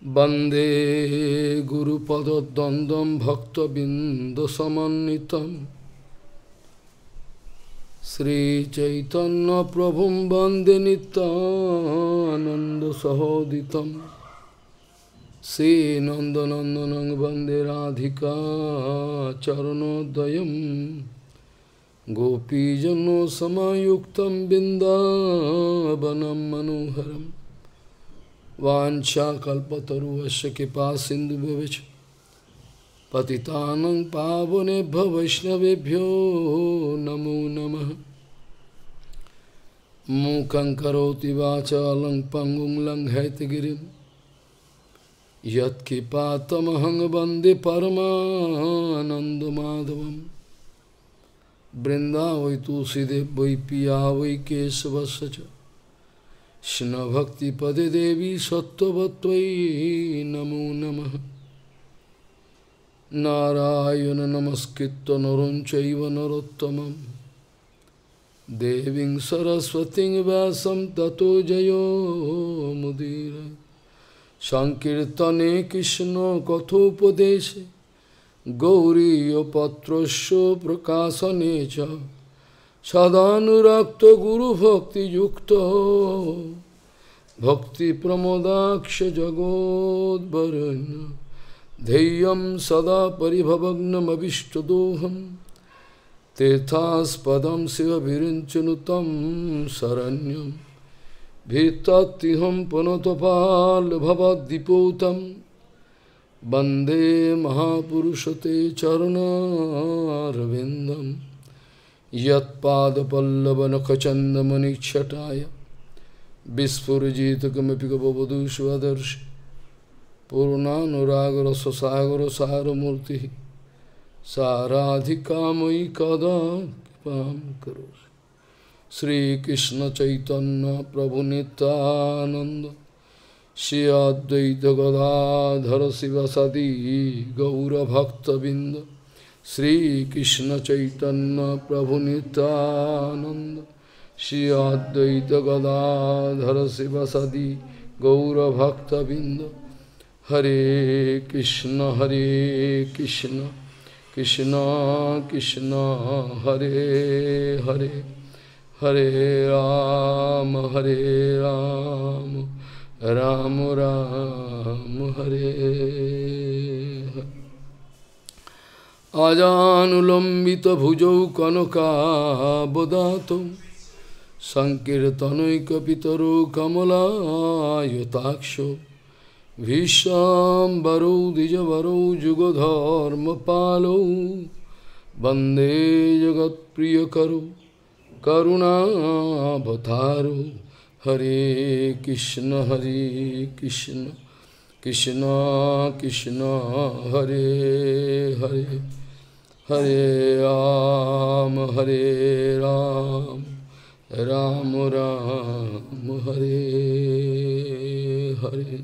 वंदे गुरुपदद्वन्द्वं भक्तबिन्दुसमन्वितं श्रीचैतन्यप्रभुं वन्दे नित्यानन्दसहोदितं श्रीनन्दनन्दनं वन्दे राधिका चरणोदयं गोपीजनसमायुक्तं बिन्दावनं मनोहरम् वाञ्छाकल्पतरुश्च कृपासिन्धुभ्यश्च पतितानं पावनेभ्यो वैष्णवेभ्यो नमो नमः। मूकं करोति वाचालं पङ्गुं लङ्घयितगिरिं यत्कृपातमहं वन्दे परमानन्दमाधवं। वृन्दावै तुलसीदेव वै पिया वै केशवस्य च कृष्ण भक्ति पदे देवी सत्ववत्त्वयि नमो नमः। नारायण नमस्कृत्य नरं चैव नरोत्तमं देवीं सरस्वतीं व्यासं ततो जयो मुदीरये। संकीर्तने कृष्ण कथोपदेशे गौरीयपत्रस्य प्रकाशने च सदानुरक्त गुरुभक्तियुक्तो भक्तिप्रमोदाक्ष जगोद्वरुण्य ध्येयं सदा परिभवग्नमभिष्टदोहं तीर्थास्पदं शिवविरिञ्चनुतं शरण्यं भीत्तिहं पुनतपालभवद्दिपूतं वन्दे महापुरुषते चरणारविन्दम् यत्पादपल्लवनखचन्दमणिच्छटाय विस्फुरजित किमपि गपवधू स्वदर्शि पूर्णानुरागरससागरसारमूर्तिः साराधिकामयि कदा कृपां करोतु। श्रीकृष्ण चैतन्य प्रभु नित्यानंद श्री अद्वैत गदाधर शिवसदि गौरभक्तबिंद श्री कृष्ण चैतन्य प्रभु नित्यानंद श्री अद्वैत गदाधर शिवसदि गौरभक्तबिंद। हरे कृष्ण कृष्ण कृष्ण हरे हरे हरे राम राम राम हरे हरे। आजानुलंबित भुजौ कनकाबदातौ संकीर्तनैकपितरो कमलायताक्षो भीष्माम्बरौ द्विजवरौ जुगधर्मपालौ वन्दे जगत्प्रियकरो करुणावतारो। हरे कृष्ण कृष्ण कृष्ण हरे हरे हरे राम राम राम हरे हरे।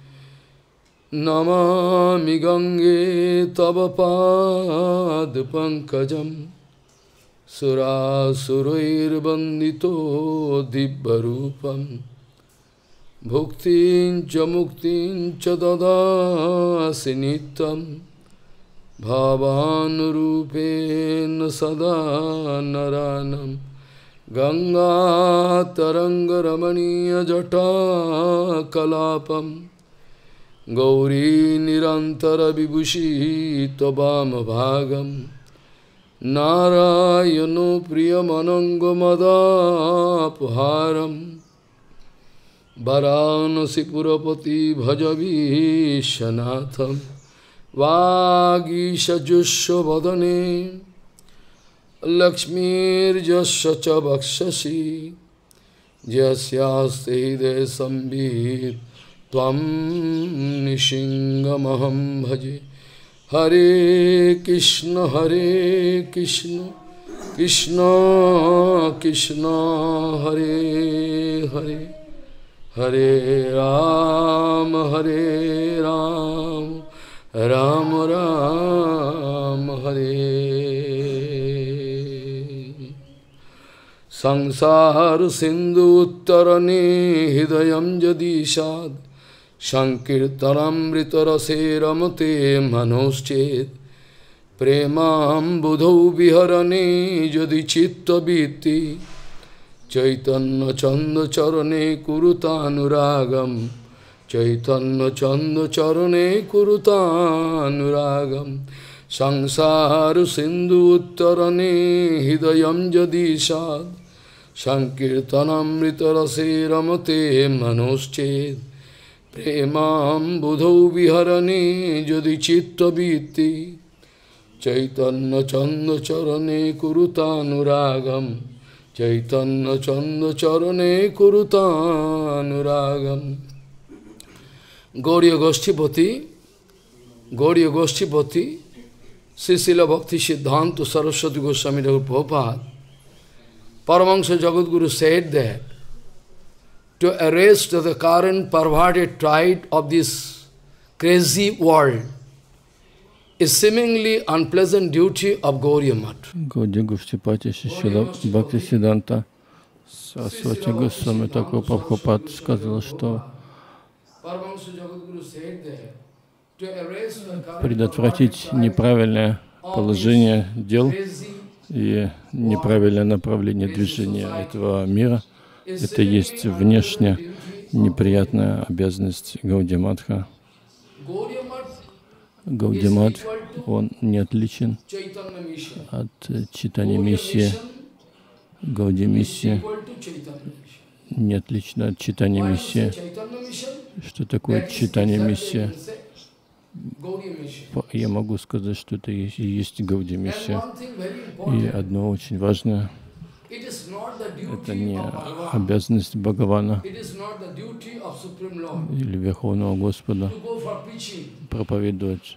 नमामि गंगे तव पादपङ्कजं सुरासुरैर्वन्दितो दिव्यरूपं भुक्तिं च मुक्तिं च ददासि नित्यं भावानुरूपेण सदा नरानं। गंगातरङ्गरमणीयजटाकलापं गौरी निरन्तरविभूषी त्ववामभागं नारायणो प्रियमनङ्गमदापहारं वाराणसीपुरपति भजवीशनाथं वागीशजुष्वदने लक्ष्मीर्यस्य च वक्षसि यस्यास्ते हृदये संवित् त्वं निशिङ्गमहं भजे। हरे कृष्ण कृष्ण कृष्ण हरे हरे हरे राम राम राम हरे। संसार सिंधु उत्तरणे हृदय यदि सैत् Sankirtanamrita rase ramate manoschet Premam budhau viharane jadi chitta vitti Chaitanya chanda charane kurutanuragam Chaitanya chanda charane kurutanuragam Samsaru sindhu uttarane hidayam jadishad Sankirtanamrita rase ramate manoschet Premam budhau viharane jadi chitta vitti Chaitanya chanda charane kurutanuragam Chaitanya chanda charane kurutanuragam Gauriya Goshtipati Srila Bhakti Siddhanta Saraswati Goswami Prabhupada Paramahansa Jagadguru said that to arrest the current perverted tide of this crazy world is seemingly unpleasant duty of Gauriya Math. Гаудия Гуштипати Шрила Бхакти Сиддханта Сарасвати Госвами Такур Прабхупад сказал, что предотвратить неправильное положение дел и неправильное направление движения этого мира — это есть внешне неприятная обязанность Гаудия Матха. Гаудия Мат, он не отличен от Чайтанья миссии. Гаудия миссия не отлична от Чайтанья миссии. Что такое Чайтанья миссия? Я могу сказать, что это и есть Гаудия миссия. И одно очень важное — это не обязанность Бхагавана или Верховного Господа проповедовать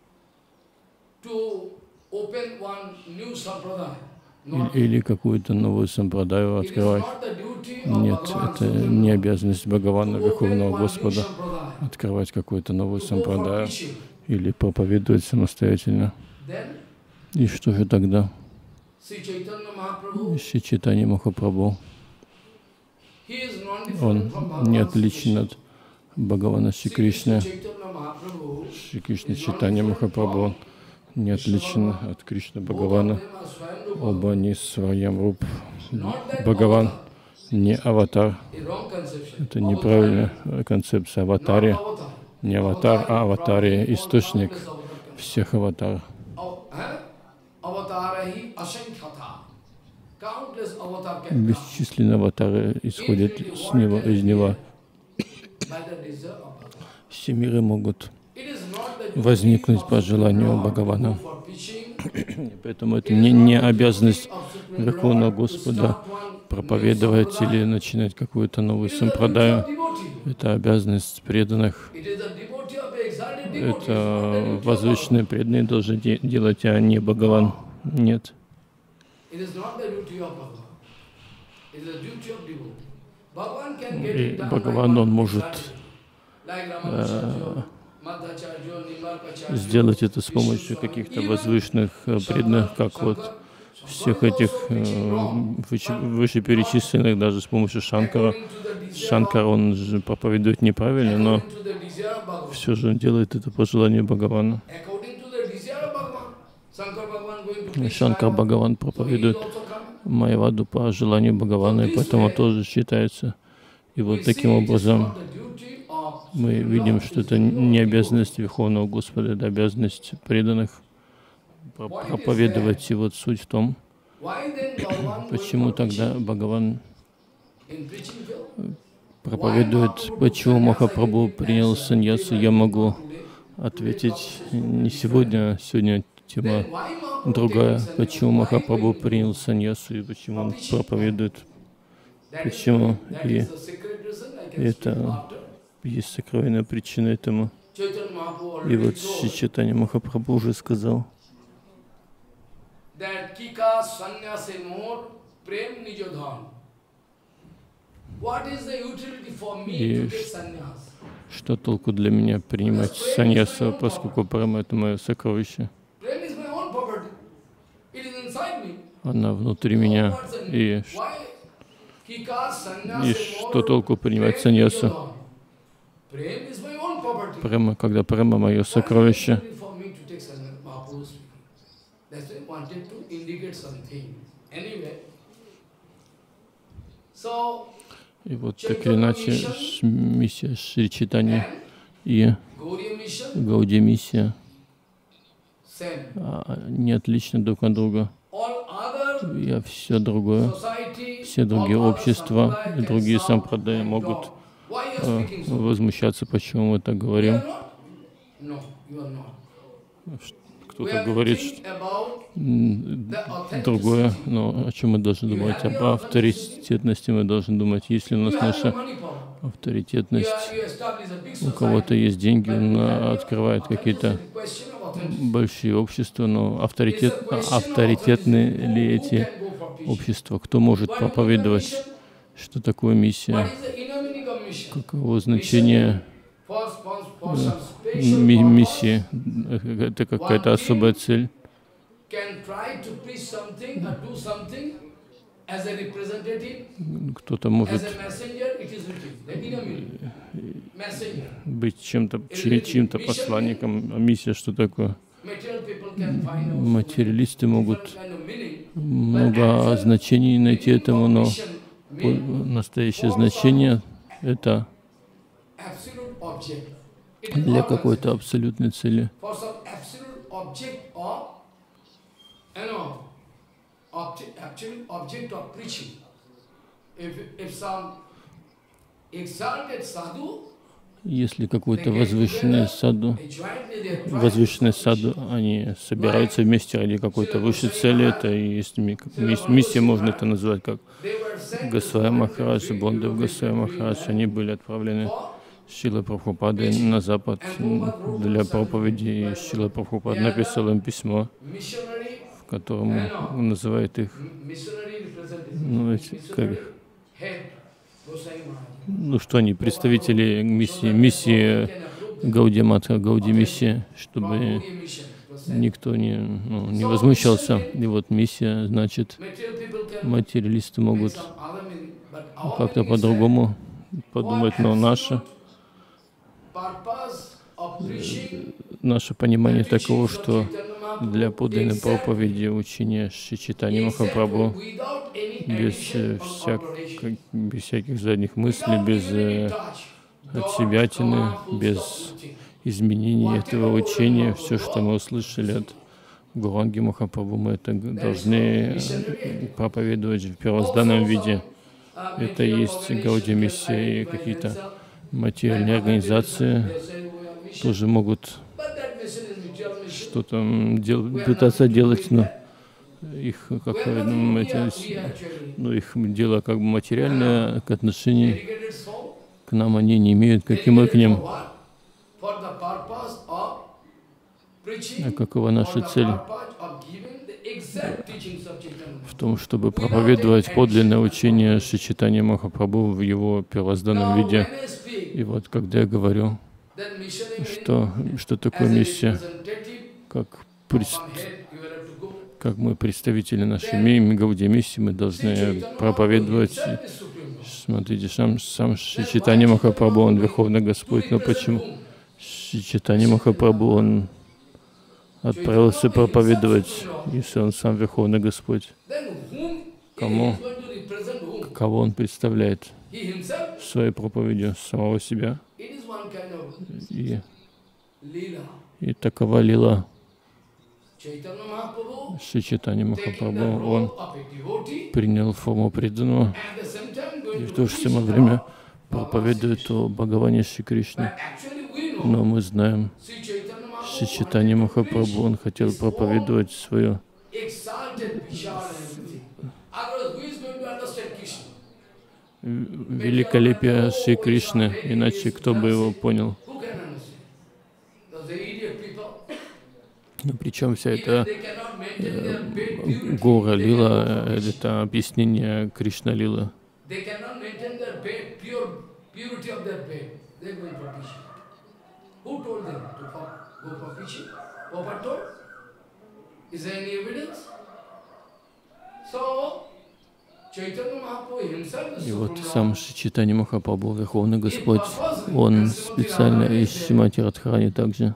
или какую-то новую сампрадаю открывать. Нет, это не обязанность Бхагавана, Верховного Господа, открывать какую-то новую сампрадаю или проповедовать самостоятельно. И что же тогда? Шри Чайтанья Махапрабху, он не отличен от Бхагавана Шри Кришны. Шри Кришна Чайтанья Махапрабху не отличен от Кришны Бхагавана. Оба не Сваям Руп. Бхагаван не аватар. Это неправильная концепция аватари. Не аватар, а аватари — источник всех аватаров. Бесчисленные аватары исходят из него. Все миры могут возникнуть по желанию Бхагавана. Поэтому это не обязанность Верховного Господа проповедовать или начинать какую-то новую сампрадаю. Это обязанность преданных. Это возвышенные преданные должны делать, а не Бхагаван. Нет. И Бхагаван, он может сделать это с помощью каких-то возвышенных преданных, как вот всех этих вышеперечисленных, даже с помощью Шанкара. Шанкар, он же проповедует неправильно, но все же он делает это по желанию Бхагавана. Шанкар Бхагаван проповедует Майяваду по желанию Бхагавана, и поэтому тоже считается. И вот таким образом мы видим, что это не обязанность Верховного Господа, это обязанность преданных проповедовать. И вот суть в том, почему тогда Бхагаван проповедует, почему Махапрабху принял саньясу. Я могу ответить не сегодня, сегодня тема другая. Почему Махапрабху принял саньясу и почему он проповедует. Почему? И это есть сокровенная причина этому. И вот Шри Чайтанья Махапрабху уже сказал, и что толку для меня принимать саньясу, поскольку према — это мое сокровище. Она внутри меня. И что толку принимать саньясу? Према, когда према мое сокровище. И вот так или иначе миссия Шри Чайтаньи и Гаудия миссия не отличны друг от друга. И все другое, все другие общества и другие сампрадаи могут возмущаться, почему мы так говорим. Кто-то говорит другое, но о чем мы должны думать? Об авторитетности мы должны думать. Если у нас наша авторитетность, у кого-то есть деньги, он открывает какие-то большие общества, но авторитетны ли эти общества? Кто может проповедовать? Что такое миссия? Каково значение миссии? Это какая-то особая цель. Кто-то может быть чьим-то посланником. А миссия что такое? Материалисты могут много значений найти этому, но настоящее значение — это для какой-то абсолютной цели. Если какой-то возвышенный саду, они собираются вместе ради какой-то высшей цели, это и есть миссия, можно это назвать как Госвами Махарадж, Бондав Госвами Махарадж, они были отправлены Шрилой Прабхупадой на Запад для проповеди, и Шрила Прабхупада написал им письмо, в котором называет их, что они представители миссии Гаудия Матха, Гаудия миссии, чтобы никто не возмущался. И вот миссия, значит, материалисты могут как-то по-другому подумать, но наше понимание таково, что для подлинной проповеди учения Шри Чайтаньи Махапрабху без всяких задних мыслей, без отсебятины, без изменений этого учения, все, что мы услышали от Гуранги Махапрабху, мы это должны проповедовать в первозданном виде. Это и есть Гаудия миссия, и какие-то материальные организации тоже могут что-то пытаться делать, но их дело как бы материальное к отношению к нам, они не имеют, как и мы к ним. А какова наша цель? В том, чтобы проповедовать подлинное учение Шри Чайтаньи Махапрабху в его первозданном виде. И вот когда я говорю, что такое миссия, как мы представители нашей Гаудия миссии, мы должны проповедовать. Смотрите, сам Шри Чайтаньи Махапрабху, он Верховный Господь, но почему Шри Чайтаньи Махапрабху, он отправился проповедовать, если он сам Верховный Господь? Кого он представляет своей проповедью? Самого себя. И такова лила. Шри Чайтаньи Махапрабху, он принял форму преданного и в то же самое время проповедует о Бхагаване Шри Кришне. Но мы знаем, Шри Чайтаньи Махапрабху, он хотел проповедовать свое великолепие Шри Кришны, иначе кто бы его понял? Но причем вся эта Гора Лила, это объяснение Кришна Лила. И вот сам Чайтанья Махапрабху, Верховный Господь, он специально и Шримати Радхарани также.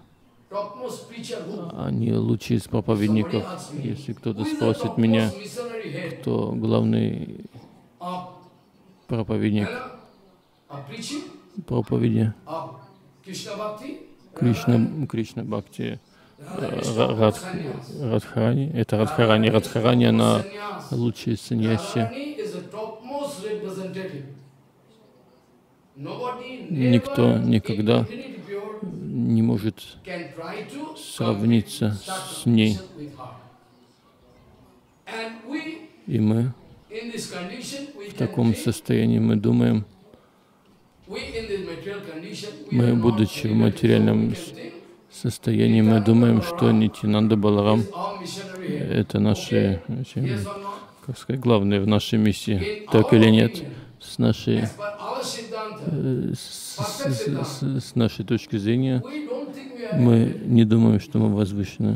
Они лучшие из проповедников. Если кто-то спросит меня, кто главный проповедник проповеди Кришна Бхакти, Радхарани, это Радхарани. Радхарани, она лучшая саньяси. Никто никогда не может сравниться с ней. И мы в таком состоянии, мы думаем, мы, будучи в материальном состоянии, мы думаем, что Нитьянанда Баларам — это наши, как сказать, главные в нашей миссии. Так или нет? С нашей точки зрения, мы не думаем, что мы возвышены.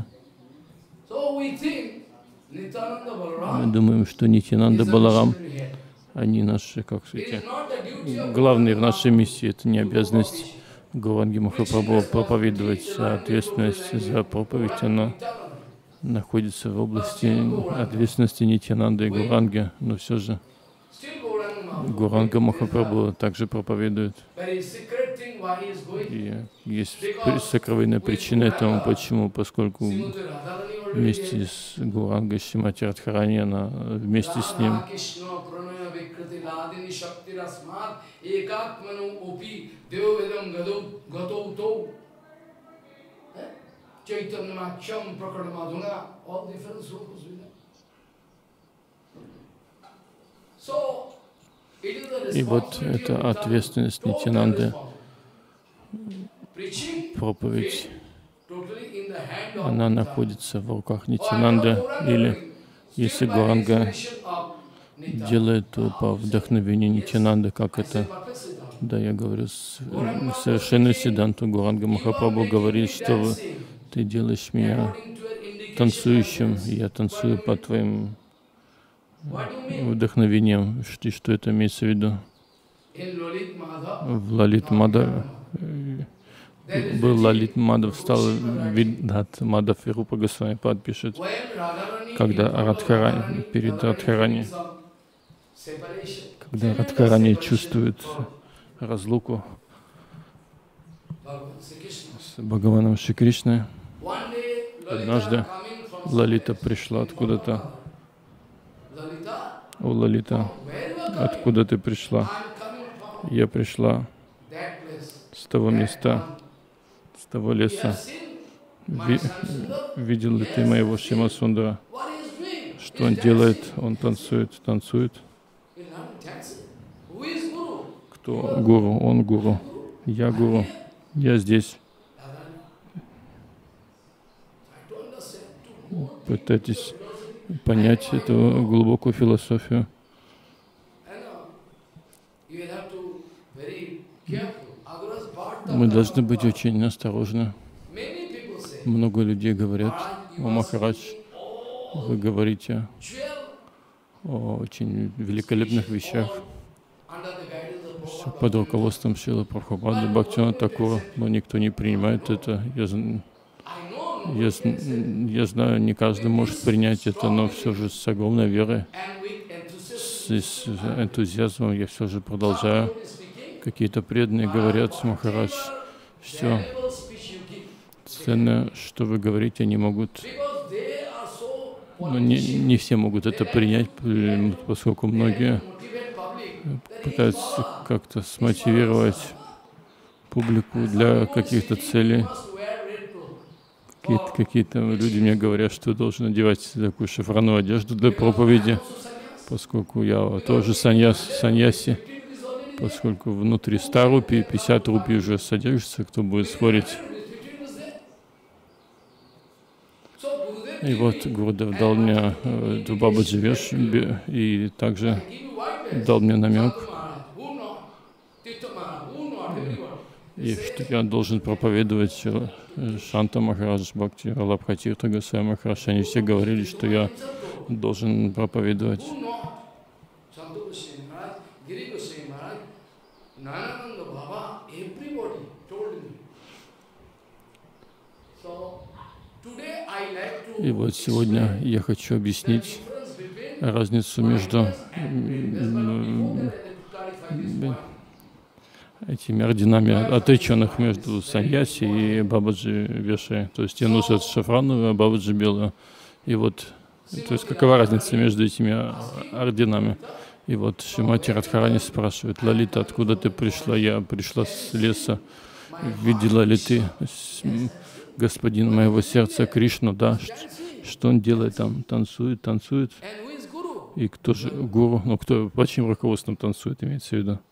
Мы думаем, что Нитьянанда Баларам, они наши, как сказать, главные в нашей миссии. Это не обязанность Гауранги Махапрабху проповедовать, а ответственность за проповедь, она находится в области ответственности Нитьянанды и Гауранги, но все же Гауранга Махапрабху также проповедует. И есть сокровенная причина этому, почему, поскольку вместе с Гаурангой Шримати Радхарани, она вместе с ним. И вот эта ответственность Нитьянанды, проповедь, она находится в руках Нитьянанды, или если Гауранга делает то по вдохновению Нитьянанды, как это, да, я говорю, совершенную Сиддханту. Гауранга Махапрабху говорит, что ты делаешь меня танцующим, и я танцую по твоим вдохновением. И что это имеется в виду? В Лалит Мадхаве был Лалит Мадхав, стал Виддхат Мадхав, и Рупа Госвами Пад пишет, когда Радхарани, перед Радхарани, когда Радхарани чувствует разлуку с Бхагаваном Шри Кришной, однажды Лалита пришла откуда-то. О, Лалита, откуда ты пришла? Я пришла с того места, с того леса. Видел ли ты моего Шьяма Сундара? Что он делает? Он танцует, танцует. Кто гуру? Он гуру. Я гуру. Я здесь. Пытайтесь понять эту глубокую философию. Мы должны быть очень осторожны. Много людей говорят: «О, Махарадж, вы говорите о очень великолепных вещах под руководством Шрилы Прабхупады, Бхактивинода Thakura, но никто не принимает это. Я знаю, не каждый может принять это, но все же с огромной верой, с энтузиазмом я все же продолжаю. Какие-то преданные говорят: Махарадж, все ценное, что вы говорите, они могут, но не все могут это принять, поскольку многие пытаются как-то смотивировать публику для каких-то целей. Какие-то люди мне говорят, что должен одевать такую шифраную одежду для проповеди, поскольку я тоже саньяси, поскольку внутри 100 рупий, 50 рупий уже содержится, кто будет спорить. И вот Гурудев дал мне Бабаджи Веш, и также дал мне намек, и что я должен проповедовать Шанта Махарадж, Бхакти, Валабха-тиртха Госвами Махарадж. Они все говорили, что я должен проповедовать. И вот сегодня я хочу объяснить разницу между этими орденами отреченных, между саньяси и Бабаджи Веши. То есть я носят шафрановую, а Бабаджи белую. И вот, то есть какова разница между этими орденами? И вот Шримати Радхарани спрашивает: Лалита, откуда ты пришла? Я пришла с леса. Видела ли ты господин моего сердца Кришну? Да. Что он делает там? Танцует, танцует. И кто же гуру? Ну, кто, по чьим руководством танцует, имеется в виду?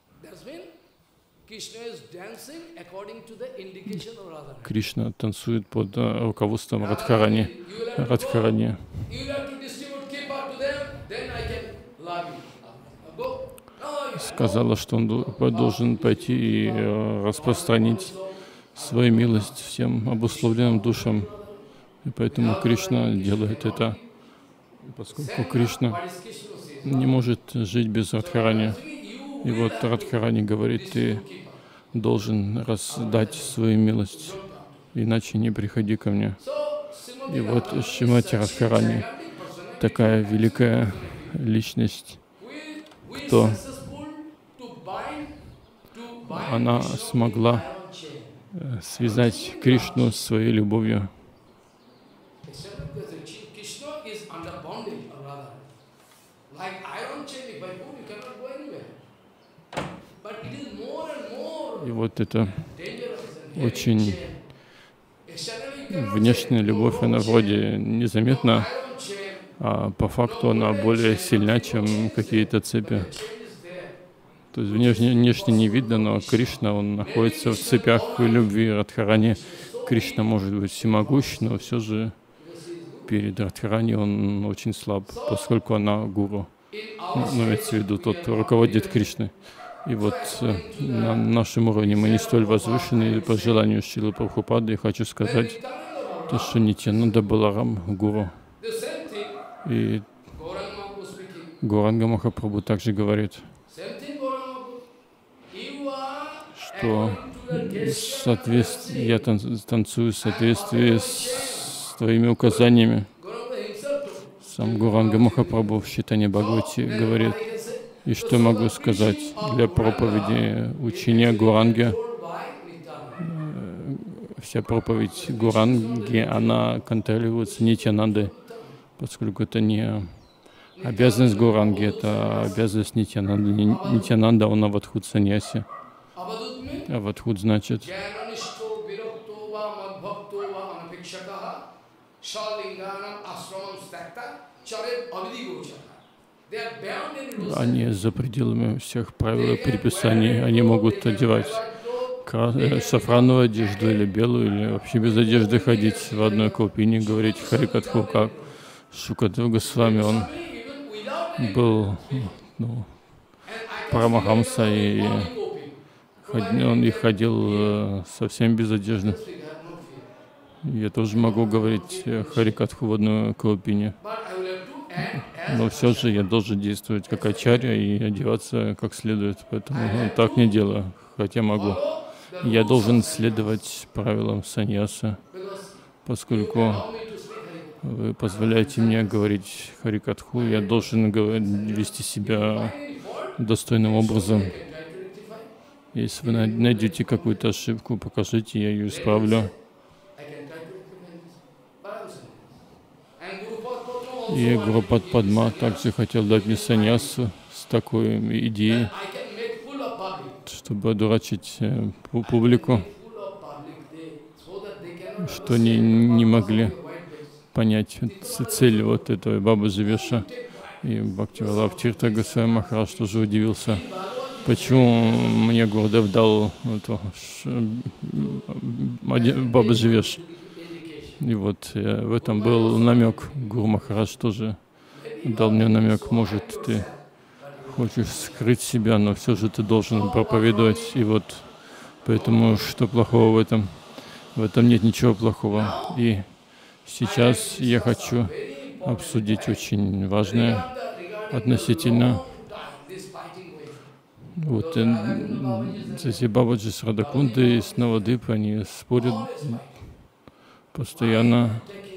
Кришна танцует под руководством Радхарани. Сказала, что он должен пойти и распространить свою милость всем обусловленным душам. И поэтому Кришна делает это, поскольку Кришна не может жить без Радхарани. И вот Радхарани говорит: ты должен раздать свою милость, иначе не приходи ко мне. И вот Шримати Радхарани, такая великая личность, кто она смогла связать Кришну своей любовью. И вот это очень внешняя любовь, она вроде незаметна, а по факту она более сильна, чем какие-то цепи. То есть внешне не видно, но Кришна, он находится в цепях любви Радхарани. Кришна может быть всемогущ, но все же перед Радхарани он очень слаб, поскольку она гуру. Ну, имеется в виду, тот, кто руководит Кришной. И вот на нашем уровне мы не столь возвышены. По желанию Шрилы Прабхупады я хочу сказать, то, что Нитьянанда Баларам гуру. И Гауранга Махапрабху также говорит, что я танцую в соответствии с твоими указаниями. Сам Гауранга Махапрабху в Чайтанья Бхагавати говорит. И что могу сказать для проповеди учения Гауранги? Вся проповедь Гауранги, она контролируется Нитьянандой, поскольку это не обязанность Гауранги, это обязанность Нитьянанды. Нитьянанда, он авадхут саньяси. Авадхут значит они за пределами всех правил и предписаний. Они могут одевать шафрановую одежду или белую, или вообще без одежды ходить в одной калпине, говорить Харикатху, как Шукадев Госвами. Он был Парамахамса, и он и ходил совсем без одежды. Я тоже могу говорить Харикатху в одной калпине. Но все же я должен действовать как ачарья и одеваться как следует, поэтому так не делаю, хотя могу. Я должен следовать правилам саньяса, поскольку вы позволяете мне говорить Харикатху, я должен вести себя достойным образом. Если вы найдете какую-то ошибку, покажите, я ее исправлю. И Гурупад Падма также хотел дать мне саньясу с такой идеей, чтобы одурачить публику, что они не могли понять цель вот этого Бабаджи Веша. И Бхактивалабха Тиртха Госвами Махарадж тоже удивился, почему мне Гурудев дал Бабаджи Веш. И вот в этом был намек. Гуру Махарадж тоже дал мне намек. Может, ты хочешь скрыть себя, но все же ты должен проповедовать. И вот поэтому что плохого в этом? В этом нет ничего плохого. И сейчас я хочу обсудить очень важное относительно вот эти Бабаджи с Радакундой и с Навадвипой, они спорят постоянно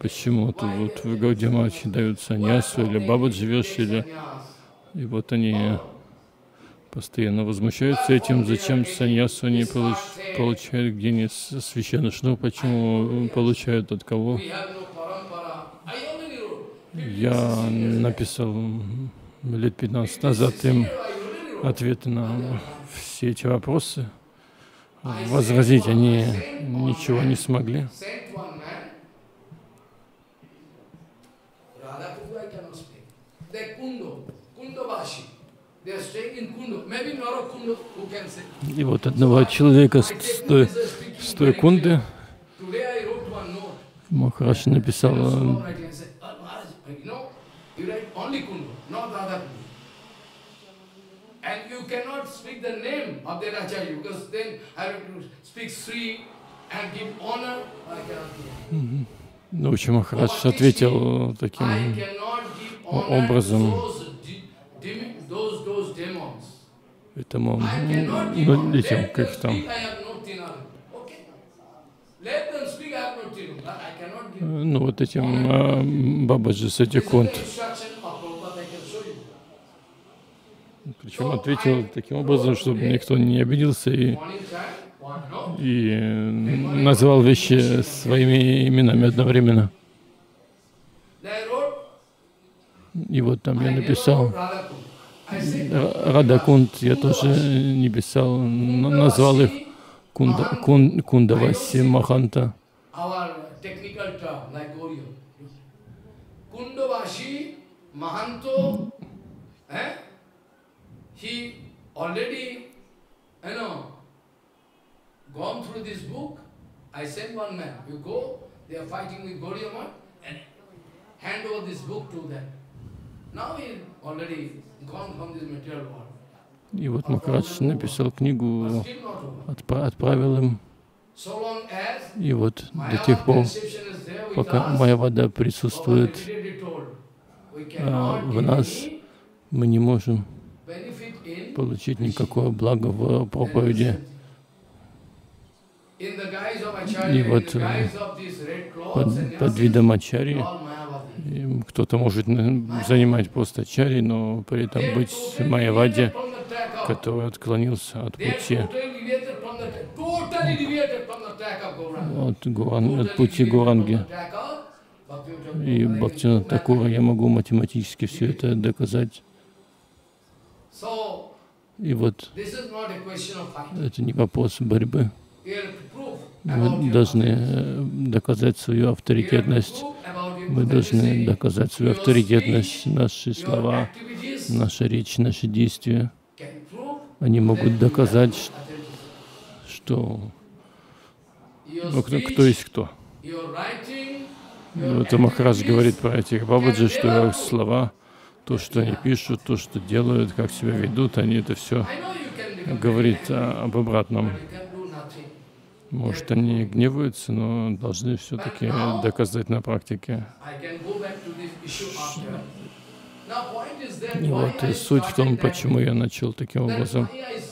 почему вот в Гаудия-матче дают саньясу, или Бабаджи Веши, и вот они постоянно возмущаются этим, зачем саньясу они получают, где нет священный шнур, почему получают, от кого. Я написал лет 15 назад им ответы на все эти вопросы. Возразить они ничего не смогли. И вот одного человека с той Кунды Махарадж написал: в общем, Махарадж ответил таким образом этому, этим, как там, вот этим Бабаджи Сатикунд. Причем ответил таким образом, чтобы никто не обиделся и назвал вещи своими именами одновременно. И вот там я написал Радакунд, я тоже не писал, назвал их Кундаваси Маханта. He already, gone through this book. I sent one man, you go, they are fighting with Gaudiya Math, and hand over this book to them. Now he already gone from this material world. И вот Махарадж написал книгу, отправил им. И вот до тех пор, пока Майявада присутствует в нас, мы не можем получить никакое благо в проповеди. И вот под видом ачарьи кто-то может занимать пост ачарьи, но при этом быть в Майяваде, который отклонился от пути, от пути Гауранги. И Бхактивинода Такура я могу математически все это доказать. И вот это не вопрос борьбы. Мы должны доказать свою авторитетность. Мы должны доказать свою авторитетность. Наши слова, наша речь, наши действия, они могут доказать, что кто есть кто. Это Махарадж говорит про этих Бабаджи, что их слова, то, что они пишут, то, что делают, как себя ведут, они это все говорит об обратном. Может, они гневаются, но должны все-таки доказать на практике. И вот суть в том, почему я начал таким образом.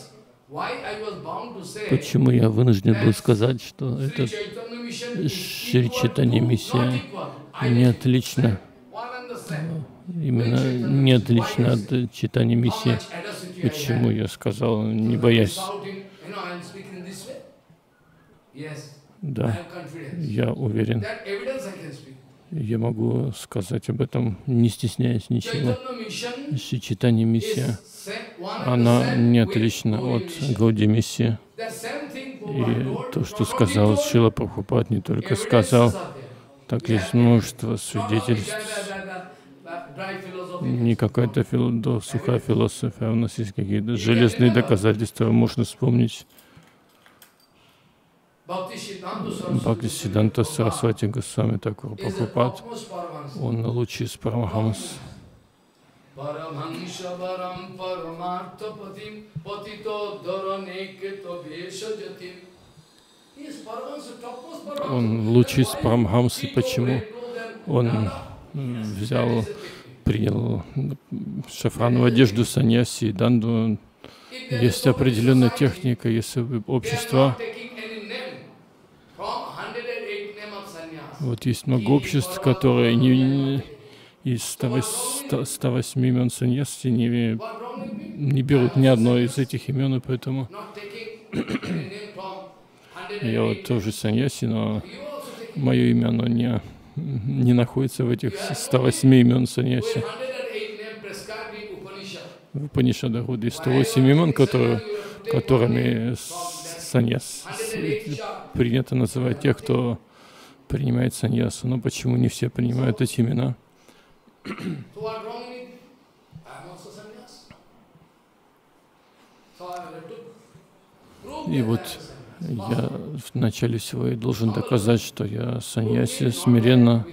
Почему я вынужден был сказать, что это Шри Чайтанья миссия не отлична, именно не отлична от Чайтанья миссии. Почему я сказал, не боясь? Да, я уверен. Я могу сказать об этом, не стесняясь ничего. Шри Чайтанья миссия, она не отлична от Гаудия миссии. И то, что сказал Шрила Прабхупад, не только сказал, так есть множество свидетельств. Не какая-то сухая философия, а у нас есть какие-то железные доказательства, можно вспомнить. Бхактисиддханта Сарасвати Госвами Такур Прабхупад, он лучший из Парамахамс. Он лучший из Парамахамс, и почему? Он принял шафрановую одежду саньяси и данду. Есть определенная техника, если общество Вот есть много обществ, которые из 108 имен саньяси не берут ни одно из этих имен, и поэтому я вот тоже саньяси, но мое имя, оно не находится в этих 108 имен саньяси. В Упанишадах вот есть 108 имен, которыми саньяс принято называть тех, кто принимает саньясу. Но почему не все принимают эти имена? И вот я в начале всего и должен доказать, что я саньяси смиренно,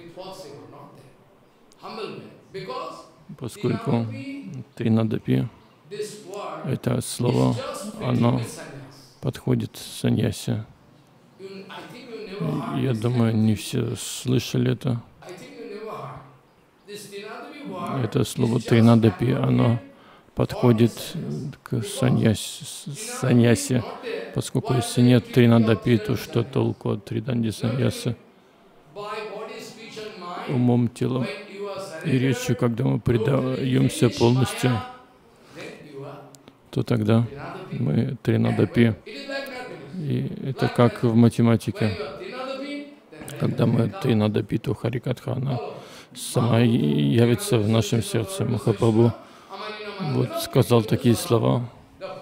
поскольку тринадапи, это слово, оно подходит саньяси. Я думаю, не все слышали это. Это слово тринадапи, оно подходит к саньяси, поскольку если нет тринадапи, то что толку от триданди саньяса? Умом, телом и речью, когда мы предаемся полностью, то тогда мы тринадапи. И это как в математике. Когда мы тринадапи, то Харикатха, она сама явится в нашем сердце. Махапрабху вот сказал такие слова.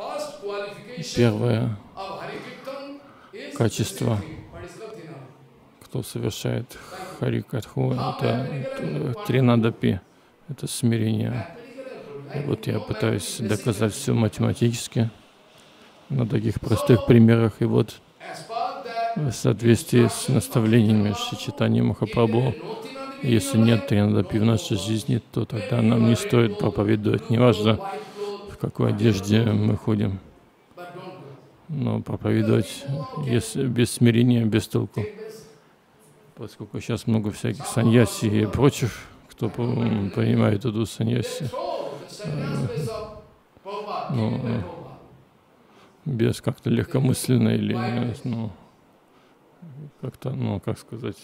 Первое качество, кто совершает Харикатху, это тринадапи, это смирение. И вот я пытаюсь доказать все математически на таких простых примерах. И вот в соответствии с наставлениями Шри Чайтаньи Махапрабху, если нет тринадапи в нашей жизни, то тогда нам не стоит проповедовать, неважно, в какой одежде мы ходим. Но проповедовать без смирения, без толку. Поскольку сейчас много всяких саньяси и прочих, кто принимает эту саньяси, без как-то легкомысленно или, как-то, как сказать,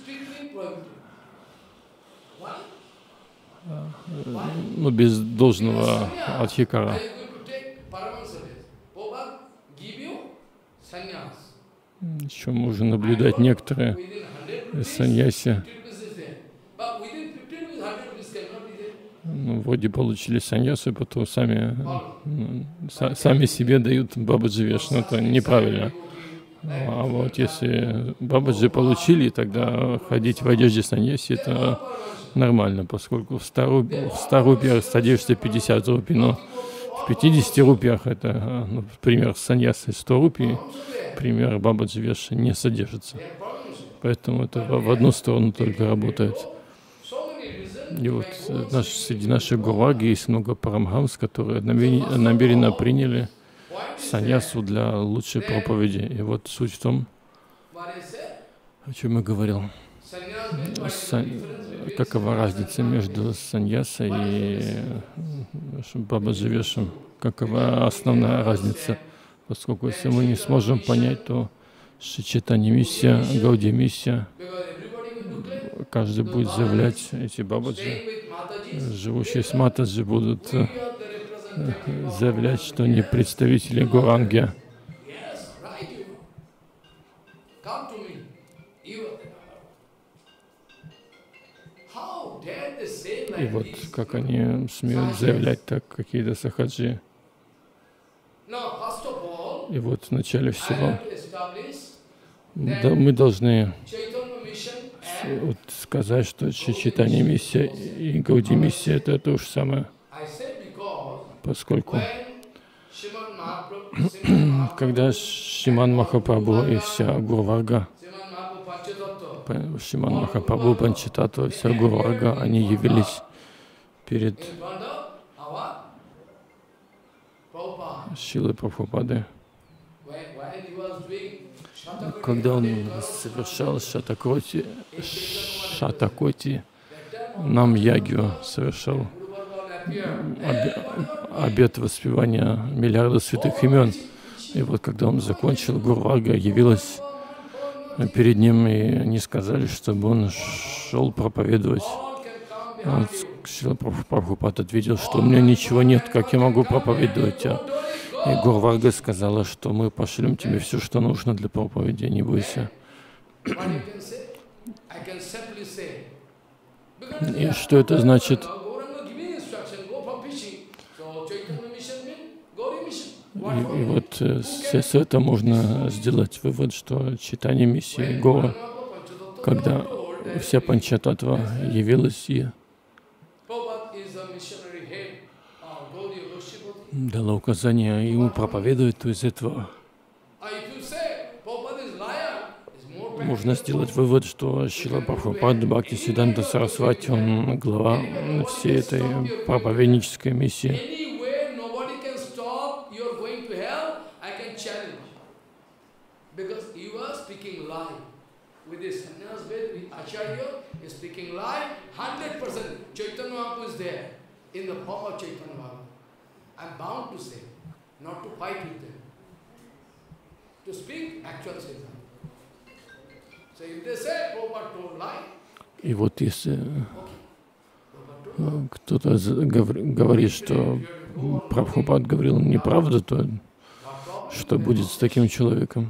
без должного адхикара. Еще можно наблюдать некоторые саньяси, вроде получили саньясу, потом сами себе дают бабаджи веш, но это неправильно. А вот если бабаджи получили, тогда ходить в одежде саньяси это нормально, поскольку в 100 рупиях садишься 50 рупий, но в 50 рупиях это, например, саньясы 100 рупий, пример бабаджи веш не содержится. Поэтому это в одну сторону только работает. И вот среди наших гурваги есть много парамхамс, которые намеренно приняли саньясу для лучшей проповеди. И вот суть в том, о чем я говорил. Какова разница между саньясой и бабаджи вешем? Какова основная разница? Поскольку если мы не сможем понять, то Шри Чайтанья миссия, Гаудия миссия, каждый будет заявлять, эти бабаджи, живущие с Матаджи, будут заявлять, что они представители Гуранги. И вот как они смеют заявлять так, какие-то сахаджи. И вот в начале всего мы должны сказать, что Шри Чайтанья миссия и Гауди миссия это то же самое. Поскольку когда Шриман Махапрабху и вся Гурварга, Шриман Махапрабху, Панчататтва, вся Гурварга, они явились перед Шрилой Прабхупадой, когда он совершал шатакоти, нам ягью совершал обет воспевания миллиарда святых имен. И вот когда он закончил, Гурварга явилась перед ним и не сказали, чтобы он шел проповедовать. Шрила Прабхупад ответил, что у меня ничего нет, как я могу проповедовать. И Гурварга сказала, что мы пошлем тебе все, что нужно для проповеди, не бойся. И что это значит? И вот с этого можно сделать вывод, что читание миссии Гора, когда вся Панчататва явилась и дала указание ему проповедовать, то из этого можно сделать вывод, что Шрила Прабхупад Бхактисиданта Сарасвати, он глава всей этой проповеднической миссии. I'm bound to say, not to fight with them, to speak actual Chaitanya. So if they say, Prabhupada told lie, и вот если кто-то говорит, что Прабхупад говорил неправду, то что будет с таким человеком?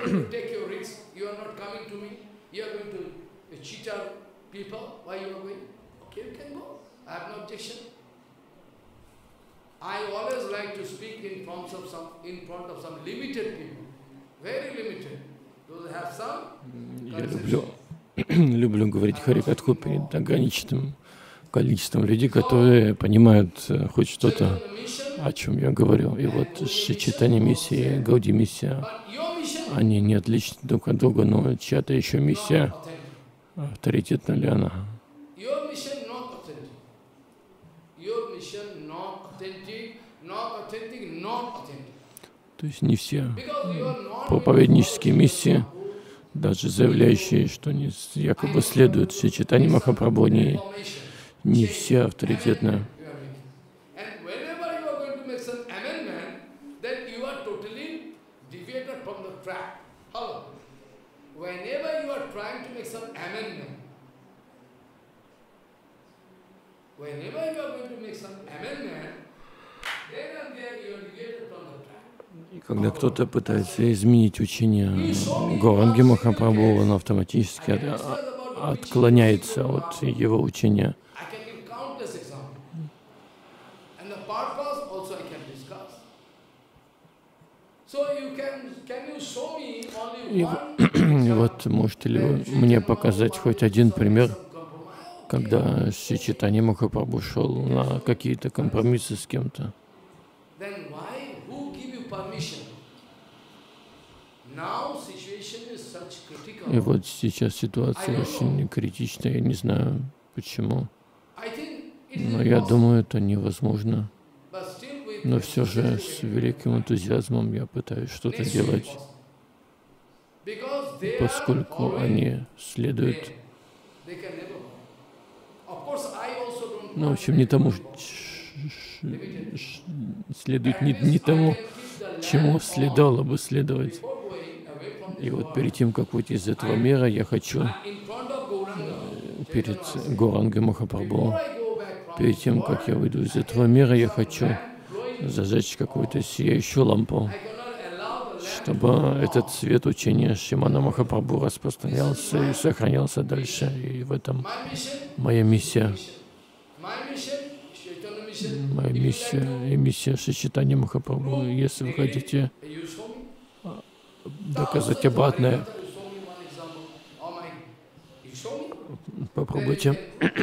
I always like to speak in front of some limited people, very limited. Those have some. Я люблю говорить Харикатху перед ограниченным количеством людей, которые понимают хоть что-то, о чем я говорю. И вот Чайтанья миссия и Гауди миссия, они не отличны друг от друга, но чья-то еще миссия, авторитетна ли она? То есть не все проповеднические миссии, даже заявляющие, что они якобы следуют все Чайтаньи Махапрабху, не все авторитетные. И когда кто-то пытается изменить учение Гауранги Махапрабху, он автоматически отклоняется от его учения. И вот можете ли вы мне показать хоть один пример, когда Шри Чайтанья Махапрабху шел на какие-то компромиссы с кем-то? И вот сейчас ситуация очень критичная, я не знаю почему, но я думаю, это невозможно. Но все же с великим энтузиазмом я пытаюсь что-то делать, поскольку они следуют, ну, в общем, не тому, следует не тому, чему следовало бы следовать. И вот перед тем, как выйти из этого мира, я хочу перед Гауранга Махапрабху, перед тем, как я выйду из этого мира, я хочу зажечь какую-то сияющую лампу, чтобы этот свет учения Шримана Махапрабху распространялся и сохранялся дальше. И в этом моя миссия. Моя миссия и миссия Шри Чайтаньи Махапрабху. Если вы хотите доказать обратное, попробуйте.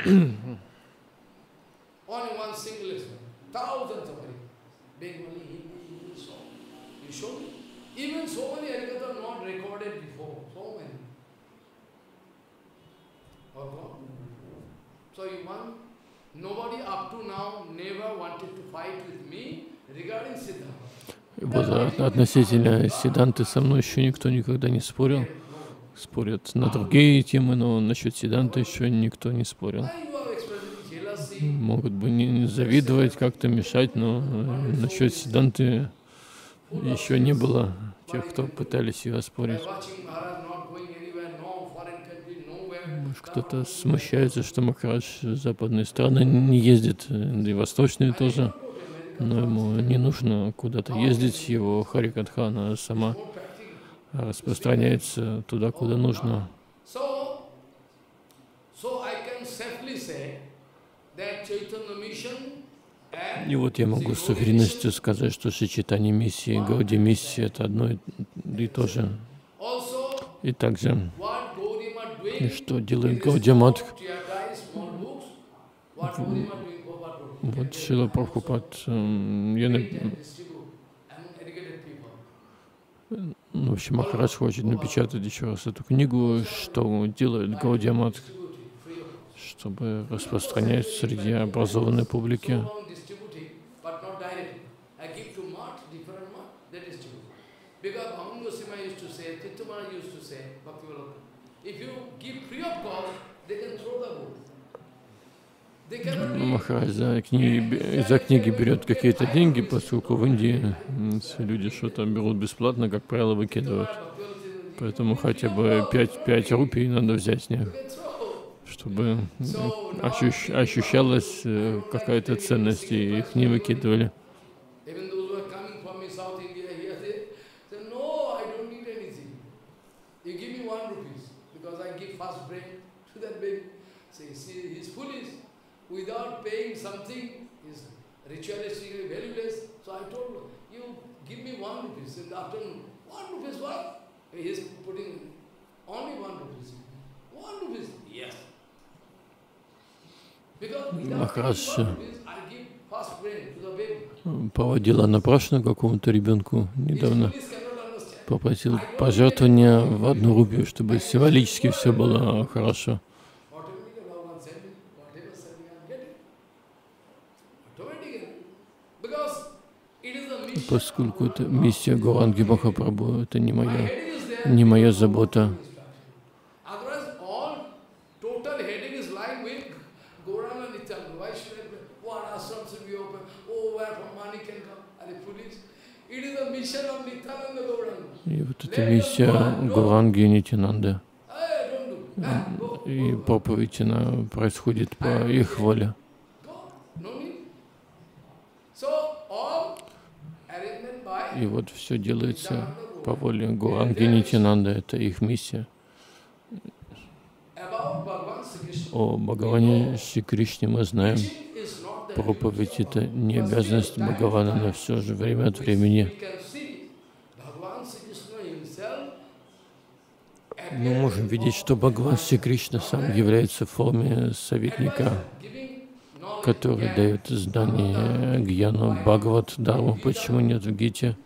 Вот относительно Сиддханты со мной еще никто никогда не спорил. Спорят на другие темы, но насчет Сиддханты еще никто не спорил. Могут бы не завидовать, как-то мешать, но насчет Сиддханты еще не было тех, кто пытались ее оспорить. Может, кто-то смущается, что Махарадж в западные страны не ездит, да и восточные тоже, но ему не нужно куда-то ездить, его Харикатха, она сама распространяется туда, куда нужно. И вот я могу с уверенностью сказать, что Шри-Чайтанья миссия и Гаудия миссия — это одно и то же. И также, что делает Гаудия Мат. Вот Шрила Прабхупад, в общем, Махарадж хочет напечатать еще раз эту книгу, что делает Гаудия Мат, чтобы распространять среди образованной публики. Махарадж за книги берет какие-то деньги, поскольку в Индии люди что-то берут бесплатно, как правило, выкидывают. Поэтому хотя бы 5 рупий надо взять с них, чтобы ощущалась какая-то ценность, и их не выкидывали. Without paying something is ritualistically valueless. So I told him, you give me 1 rupee in the afternoon. 1 rupee what? He is putting only 1 rupee. 1 rupee? Yes. Because without paying 1 rupee, I give first brain to the baby. Поводила напрашивание какому-то ребенку недавно. Попросил пожертвования в 1 рупию, чтобы символически все было хорошо. Поскольку это миссия Гауранги Махапрабху, это не моя забота. И вот эта миссия Гауранги и Нитьянанды. И проповедь, она происходит по их воле. И вот все делается по воле Гауранги и Нитьянанды, это их миссия. О Бхагаване Шри Кришне мы знаем. Проповедь — это не обязанность Бхагавана, но все же время от времени мы можем видеть, что Бхагаван Шри Кришна сам является в форме советника, который дает знания Гьяну Бхагават Дхарму. Почему нет в Гите?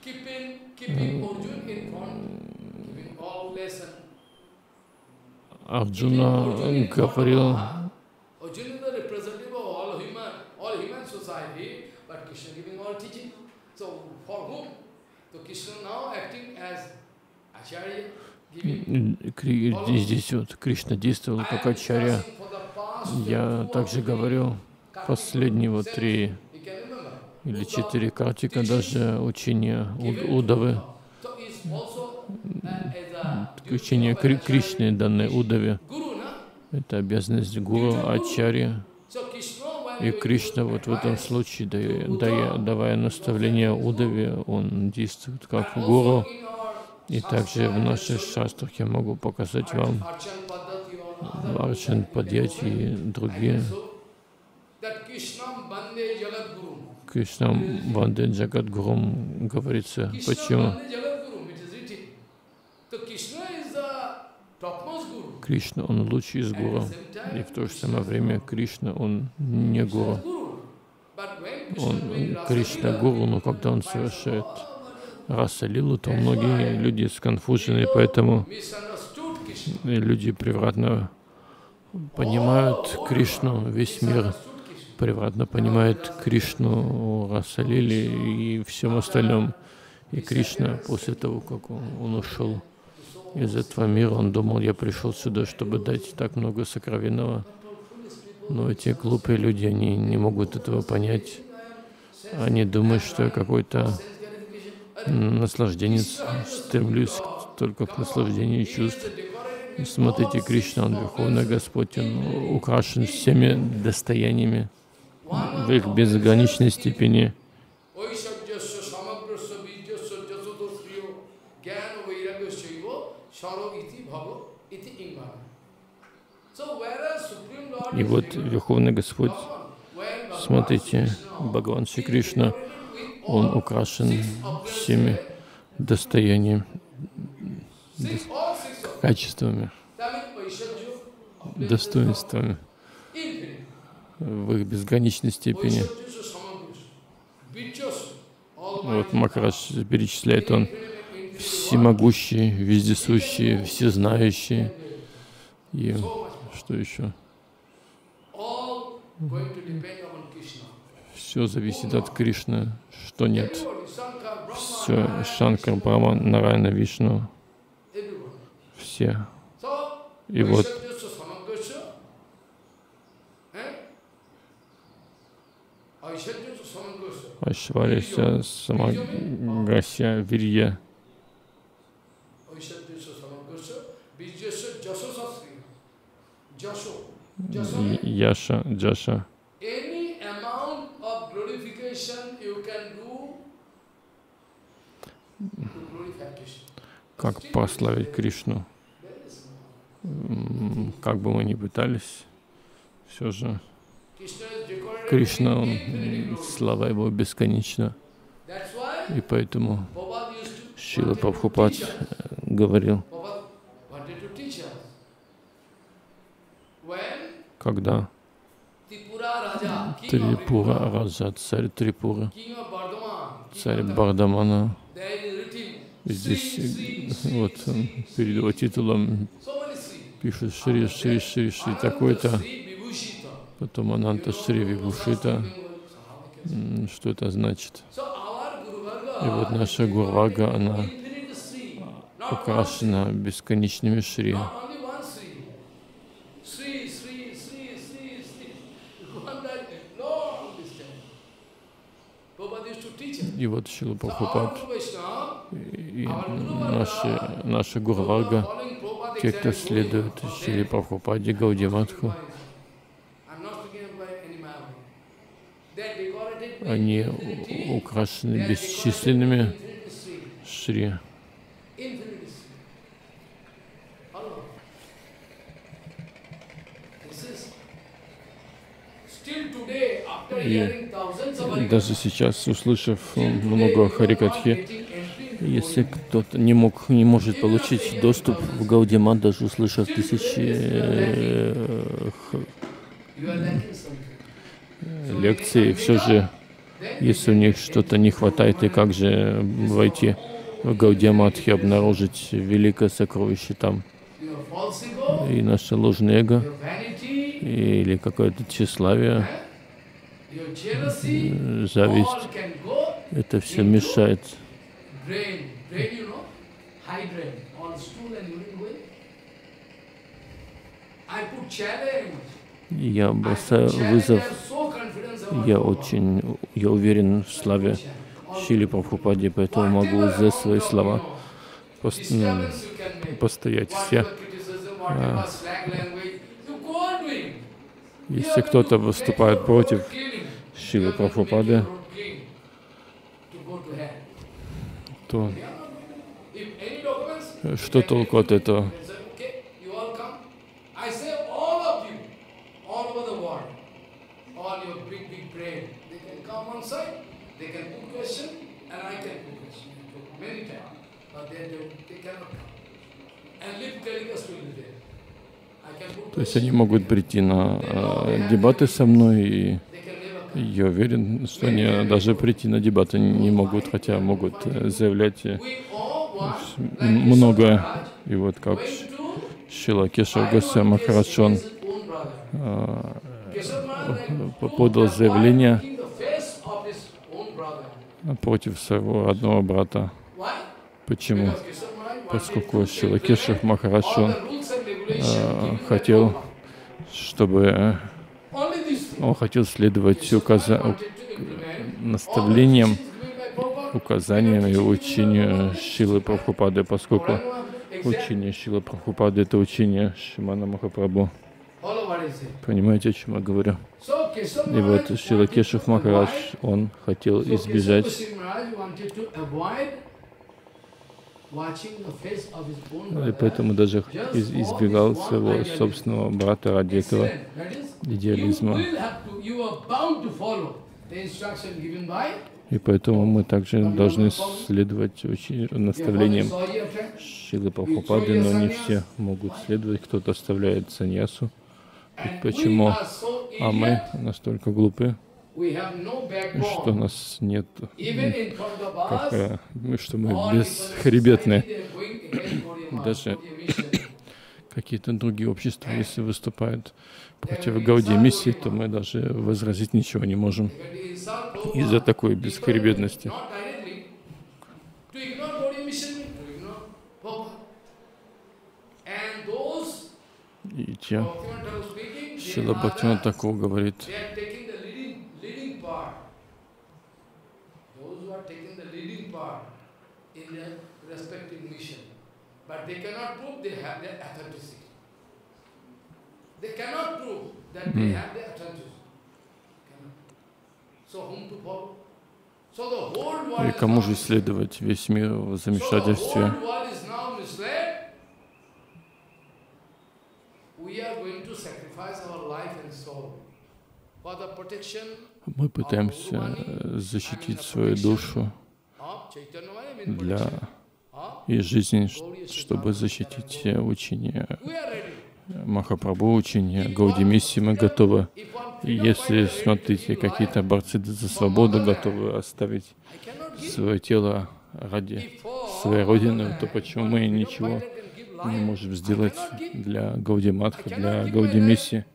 Арджуна говорил, здесь вот Кришна действовал как ачарья. Я также говорю, последние вот 3 или 4 картика, даже учение Удавы, учение Кришны, данное Удаве, это обязанность гуру, ачарья. И Кришна вот в этом случае, давая наставление Удаве, он действует как гуру. И также в наших шастрах я могу показать вам Арчан Падьяти и другие. Кришнам Ванде Джагадгурум говорится. Почему? Кришна, он лучший из гуру. И в то же самое время Кришна, он не гуру. Он Кришна гуру, но когда он совершает раса лилу, то многие люди сконфужены, поэтому люди превратно понимают Кришну, весь мир превратно понимает Кришну, раса лили и всем остальном. И Кришна, после того, как он ушел из этого мира, он думал, я пришел сюда, чтобы дать так много сокровенного. Но эти глупые люди, они не могут этого понять. Они думают, что я какой-то наслажденец, стремлюсь только к наслаждению чувств. Смотрите, Кришна, Он Верховный Господь, Он украшен всеми достояниями в их безграничной степени. И вот Верховный Господь, смотрите, Бхагаван Шри Кришна, Он украшен всеми достояниями, качествами, достоинствами в их безграничной степени. Вот Махарадж перечисляет, Он всемогущий, вездесущий, всезнающий. И что еще? Все зависит от Кришны, что нет. Все, Шанкар, Брахман, Нарайана, Вишну, все. И вот Айшварья, Самагасья, Вирья. Яша, Джаша. Как прославить Кришну? Как бы мы ни пытались, все же Кришна, слава Его бесконечна. И поэтому Шрила Прабхупад говорил, когда Трипура Раджа, царь Трипура, царь Бардамана, здесь вот перед его титулом пишут Шри, Шри, Шри, Шри такой-то, потом Ананта Шри Вибхушита. Что это значит? И вот наша Гурвага, она украшена бесконечными Шри. И вот Шрила Прабхупад и наша Гурвага, те, кто следует Шриле Прабхупаде, Гаудия Матху, они украшены бесчисленными Шри. И даже сейчас, услышав много Харикатхи, если кто-то не может получить доступ в Гаудия-мат, даже услышав тысячи лекций, все же, если у них что-то не хватает, и как же войти в Гаудия-мат и обнаружить великое сокровище там? И наше ложное эго, или какое-то тщеславие, зависть, это все мешает. Я бросаю вызов, я уверен в славе Шрилы Прабхупаде, поэтому могу за свои слова постоять все. Если кто-то выступает против Шрилы Прабхупады, то что толку от этого? То есть они могут прийти на дебаты со мной, и я уверен, что они даже прийти на дебаты не могут, хотя могут заявлять многое. И вот как Шрила Кешава Госвами Махарадж, он подал заявление против своего родного брата. Почему? Поскольку Шрила Кешава Махарадж, он хотел, чтобы он хотел следовать наставлениям, указаниям и учению Шрилы Прабхупады, поскольку учение Шрилы Прабхупады — это учение Шримана Махапрабху. Понимаете, о чем я говорю? И вот Шрила Кешав Махарадж, он хотел избежать и поэтому даже избегал своего собственного брата ради этого идеализма. И поэтому мы также должны следовать наставлениям Шрилы Прабхупады, но не все могут следовать, кто-то оставляет саньясу. Почему? А мы настолько глупы, что у нас нет, что мы бесхребетные. Даже какие-то другие общества, если выступают против Гаудия миссии, то мы даже возразить ничего не можем из-за такой бесхребетности. И те, Шрила Бхактивинода Тхакур говорит, и кому же следовать? Весь мир в замешательстве. Мы пытаемся защитить свою душу и жизнь, чтобы защитить учение Махапрабху, учение Гаудия миссии. Мы готовы, если, смотрите, какие-то борцы за свободу готовы оставить свое тело ради своей родины, то почему мы ничего не можем сделать для Гаудия Матха, для Гаудия миссии?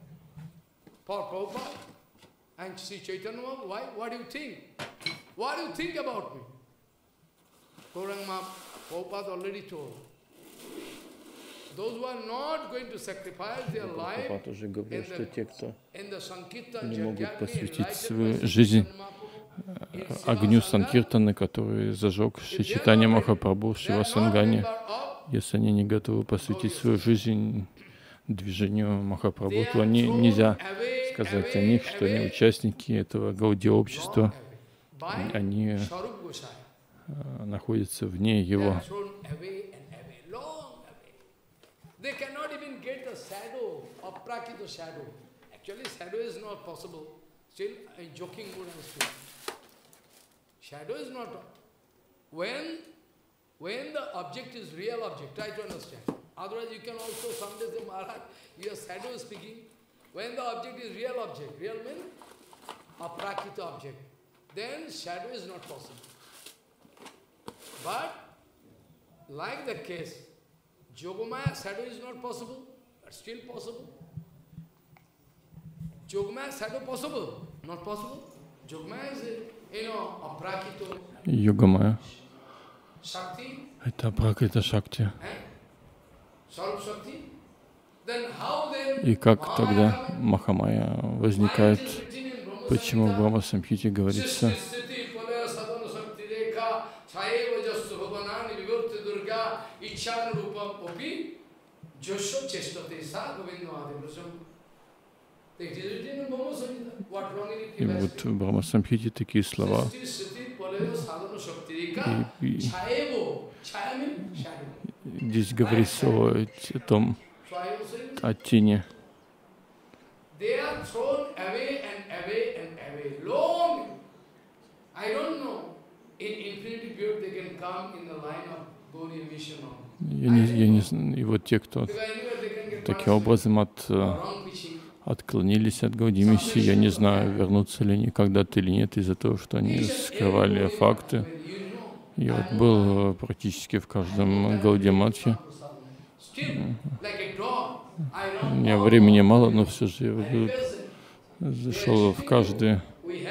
Прабхупада уже говорил, что те, кто не могут посвятить свою жизнь огню Санкиртаны, который зажег Шри Чайтанья Махапрабху в Шивасангане, если они не готовы посвятить свою жизнь движению Махапрабху, то нельзя сказать о них, что они участники этого Гаудия общества, они находятся вне его. They cannot even get the shadow of Prakita shadow. Actually, shadow is not possible. Still, in joking mood I speak. Shadow is not. When the object is real object, try to understand. Otherwise, you can also someday say, Maharaj, your shadow is speaking. When the object is real object, real means a Prakita object, then shadow is not possible. But, like the case, Yogamaya shadow is not possible, but still possible. Yogamaya shadow possible, not possible. Yogamaya is, a prakito. Йогамая — это Пракрита Шакти. И как тогда Махамая возникает? Почему в Брахма Самхите говорится, и вот в Брахма Самхите такие слова. И здесь говорится о тени. И вот те, кто таким образом отклонились от Гаудия миссии, я не знаю, вернутся ли они когда-то или нет, из-за того, что они скрывали факты. Я вот был практически в каждом Гаудия Матхе. У меня времени мало, но все же я зашел в каждый.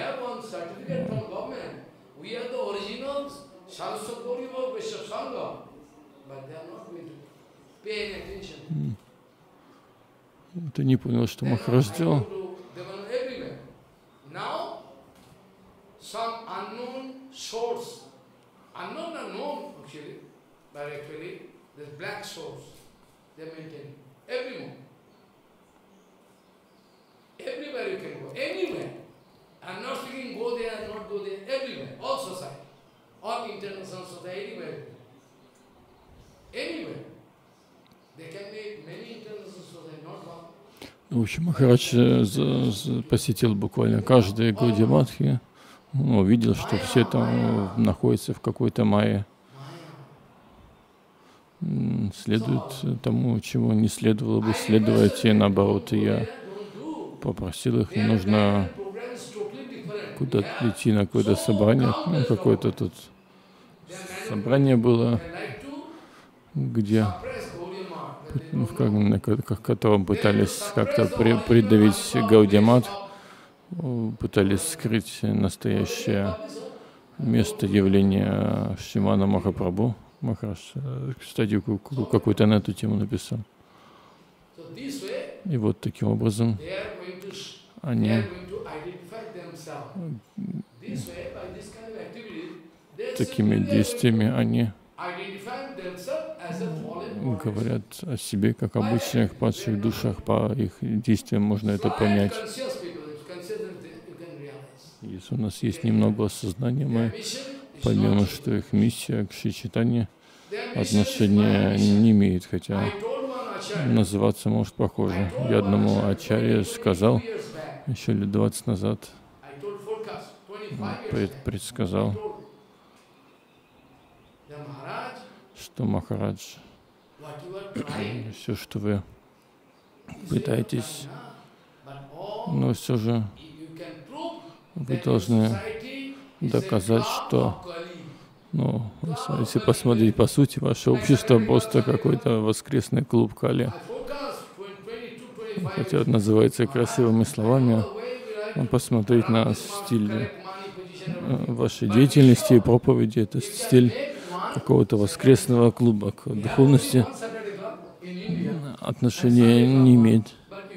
Ты не понял, что Махарадж сделал? В общем, Махарадж посетил буквально каждый Гаудия Матхи, увидел, что все там находятся в какой-то майе, следуют тому, чему не следовало бы следовать, и наоборот. И я попросил их, не нужно куда-то идти на какое-то собрание, какое-то тут собрание было, где, в котором пытались как-то придавить Гаудия Мат, пытались скрыть настоящее место явления Шримана Махапрабху. Махарадж статью какую-то на эту тему написал. И вот таким образом они такими действиями они говорят о себе как обычных падших душах. По их действиям можно это понять. Если у нас есть немного осознания, мы поймем, что их миссия к Шри Чайтанье отношения не имеет, хотя называться может похоже. Я одному ачарье сказал еще лет 20 назад, предсказал, что Махарадж, все, что вы пытаетесь, но все же вы должны доказать, что, если посмотреть по сути, ваше общество просто какой-то воскресный клуб Кали. Хотя это называется красивыми словами, посмотреть на стиль вашей деятельности и проповеди, это стиль какого-то воскресного клуба к духовности, отношения не имеет.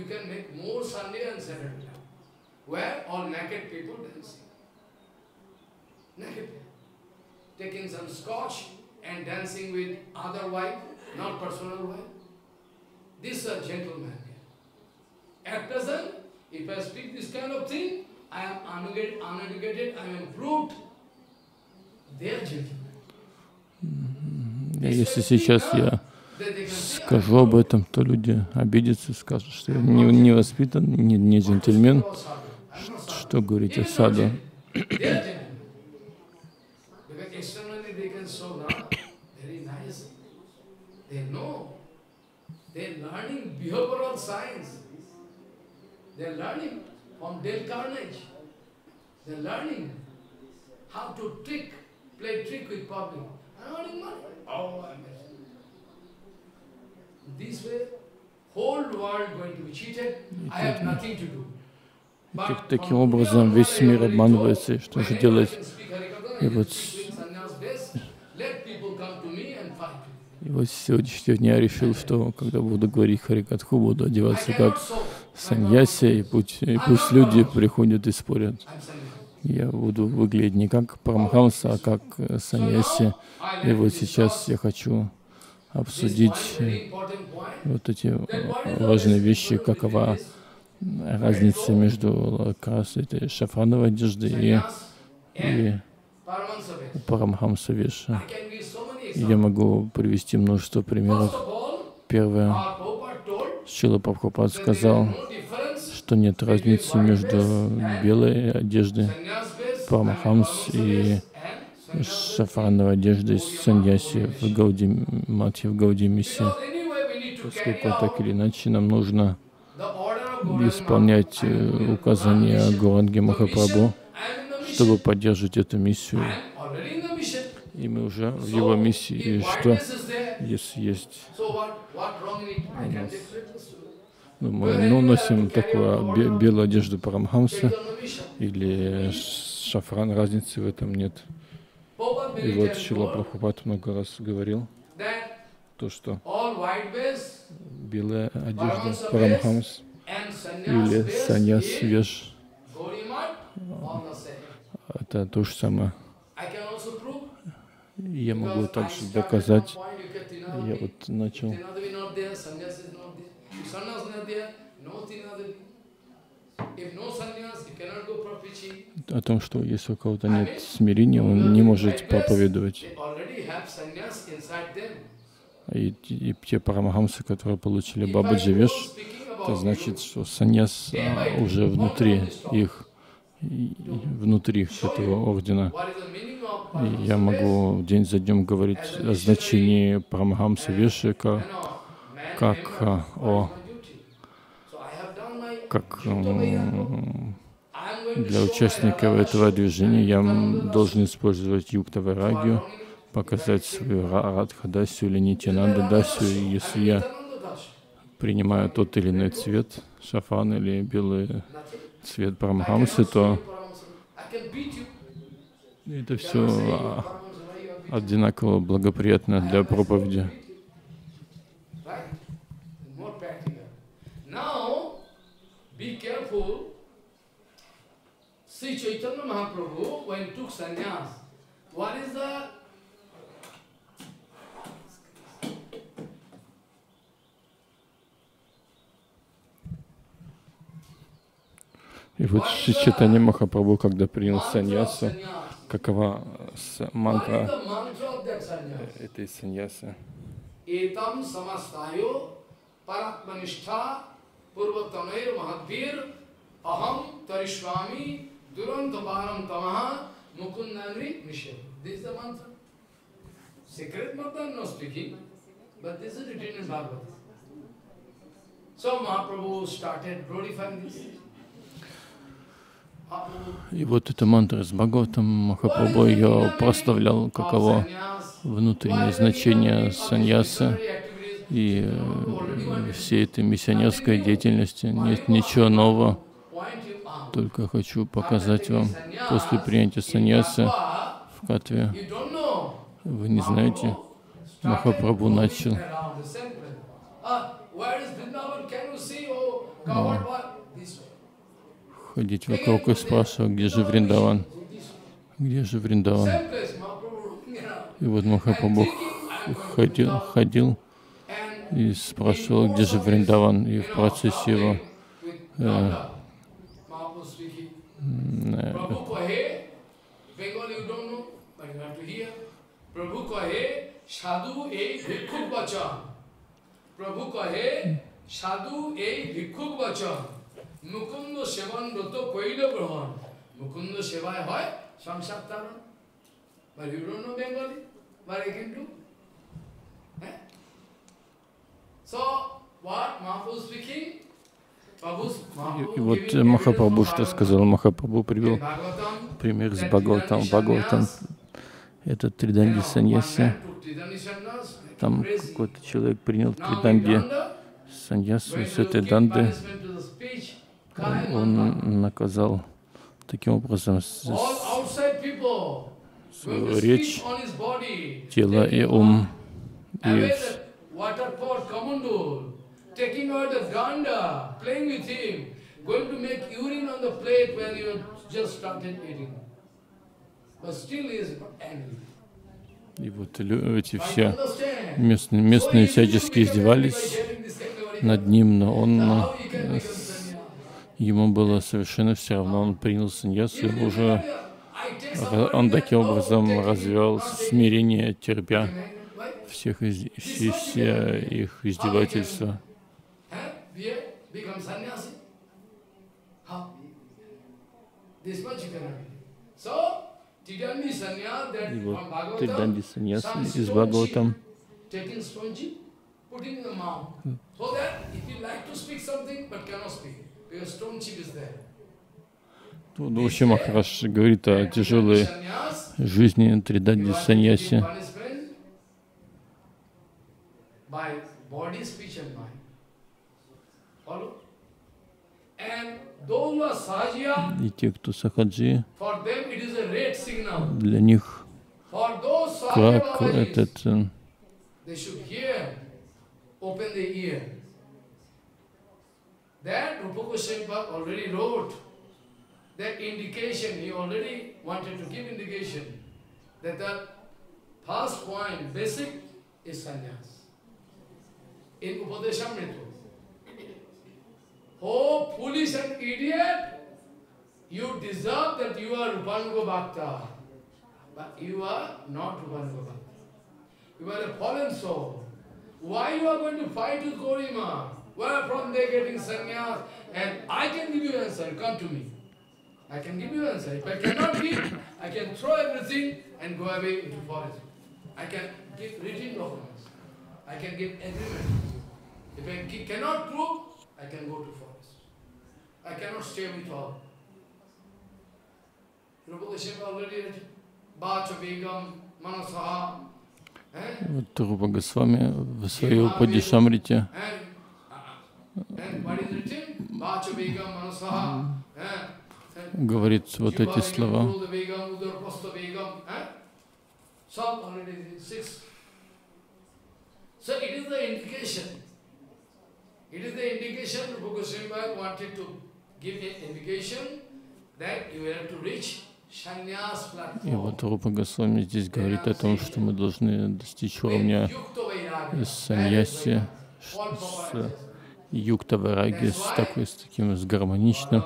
Taking some scotch and dancing with other wife, not personal wife. This is a gentleman. At present, if I speak this kind of thing, I am uneducated, I am brute. They are gentlemen. Если сейчас я скажу об этом, то люди обидятся, скажут, что я не воспитан, не джентльмен. Что говорить о саду? Externally they can show that very nice. They know. They're learning behavioral science. They're learning from Dale Carnegie. They're learning how to play trick with public. I'm earning money. Oh, I'm this way, whole world going to be cheated. I have nothing to do. Таким образом весь мир обманывается, и что же делать? И вот с сегодняшнего дня я решил, что когда буду говорить Харикатху, буду одеваться как саньяси, и пусть люди приходят и спорят. Я буду выглядеть не как Парамхамса, а как саньяси. И вот сейчас я хочу обсудить вот эти важные вещи, какова разница между этой шафрановой одеждой и Парамхамса Веша. Я могу привести множество примеров. Первое. Шрила Прабхупад сказал, что нет разницы между белой одеждой Парамхамс и шафрановой одеждой саньяси в Гауди Матхе, в Гауди Миссии. Поскольку так или иначе нам нужно исполнять указания Гауранги Махапрабху, чтобы поддерживать эту миссию. И мы уже в его миссии. И что, если есть у нас, мы носим такую белую одежду Парамхамса или шафран, разницы в этом нет. И вот Шрила Прабхупад много раз говорил, то, что белая одежда Парамхамс или саньяс Веш — это то же самое. Я могу также доказать. Я вот начал о том, что если у кого-то нет смирения, он не может проповедовать. И те парамахамсы, которые получили Бабаджи Веш, Это значит, что саньяс уже внутри их, внутри этого ордена. И я могу день за днем говорить о значении Парамахамса Вешика как для участников этого движения я должен использовать юкта вайрагью, показать свою радха-дасю или нитянанда-дасю. И если я принимаю тот или иной цвет, шафан или белый цвет Парамахамсы, то это все одинаково благоприятно для проповеди. Sri Chaitanya Mahaprabhu, when he took sannyas, what is the И вот Шри Чайтанья Махапрабху, когда принял саньясу, какова мантра этой саньясы? Etam samastayo paratmanishta purvatanair mahadvir aham tarishvami durantaparam tamaha mukundamri nishev. This is the mantra. Secret mantra I'm not speaking, but this is written in Bhagavad. So Mahaprabhu started glorifying this. И вот эта мантра с Бхагаватам Махапрабху ее прославлял, каково внутреннее значение саньясы и всей этой миссионерской деятельности. Нет ничего нового, только хочу показать вам, после принятия саньясы в Катве, вы не знаете, Махапрабху начал ходить вокруг и спрашивать, где же Вриндаван, где же Вриндаван. И вот Махапрабху ходил и спрашивал, где же Вриндаван, и в процессе его Mukunda Sevan Roto Koila Brahman. Mukunda Seva hoy Samsar Taran. But you don't know Bengali, what I can do? So, what Mahaprabhu speaking? И вот Махапрабху что сказал? Махапрабху привел пример с Бхагаватам. Бхагаватам — это триданди саньяси. Там какой-то человек принял триданди саньясу с этой данды. Он наказал таким образом свою речь, тело и ум. И вот эти все местные всячески издевались над ним, но ему было совершенно все равно, он принял саньясу, он таким образом развивал смирение, терпя все их издевательства. И вот триданди саньяс из Бхагаватам. Тут вообще Махарадж говорит о тяжелой жизни триданди саньяси. И те, кто сахаджи, для них как этот that Rupa Goswami already wrote that indication, he already wanted to give indication that the first point, basic, is sannyas. In Upadeshamrita. Oh, foolish and idiot, you deserve that you are Rupanuga Bhakta, but you are not Rupanuga Bhakta. You are a fallen soul. Why you are going to fight with Gaurima? Where from they getting sannyas? And I can give you answer. Come to me. I can give you answer. If I cannot give, I can throw everything and go away into forest. I can give written documents. I can give agreement. If I cannot prove, I can go to forest. I cannot stay with all. Rupa Goswami already written. Vacha Begam Manasaha. Вот Рупа Госвами в своей Упадишамрите говорит вот эти слова. И вот Рупа Госвами здесь говорит о том, что мы должны достичь уровня саньяси, с юкта вайраги, с таким с гармоничным.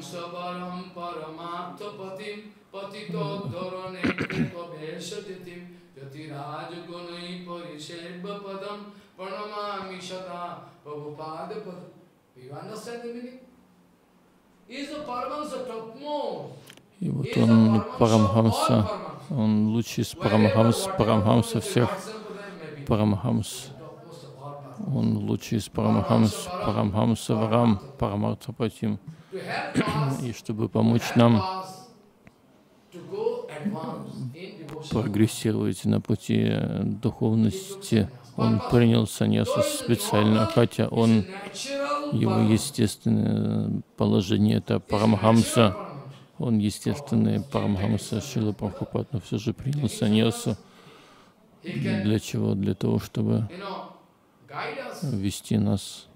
И вот он Парамхамса, он лучший из Парамхамса всех Парамхамс. Он лучший из Парамхамса Варам, Парамартхапатим. И чтобы помочь нам прогрессировать на пути духовности, он принял саньясу специально, хотя его естественное положение — это Парамхамса. Он естественный Парамхамса Шрила Прабхупад, но все же принял саньясу. Для чего? Для того, чтобы вести нас.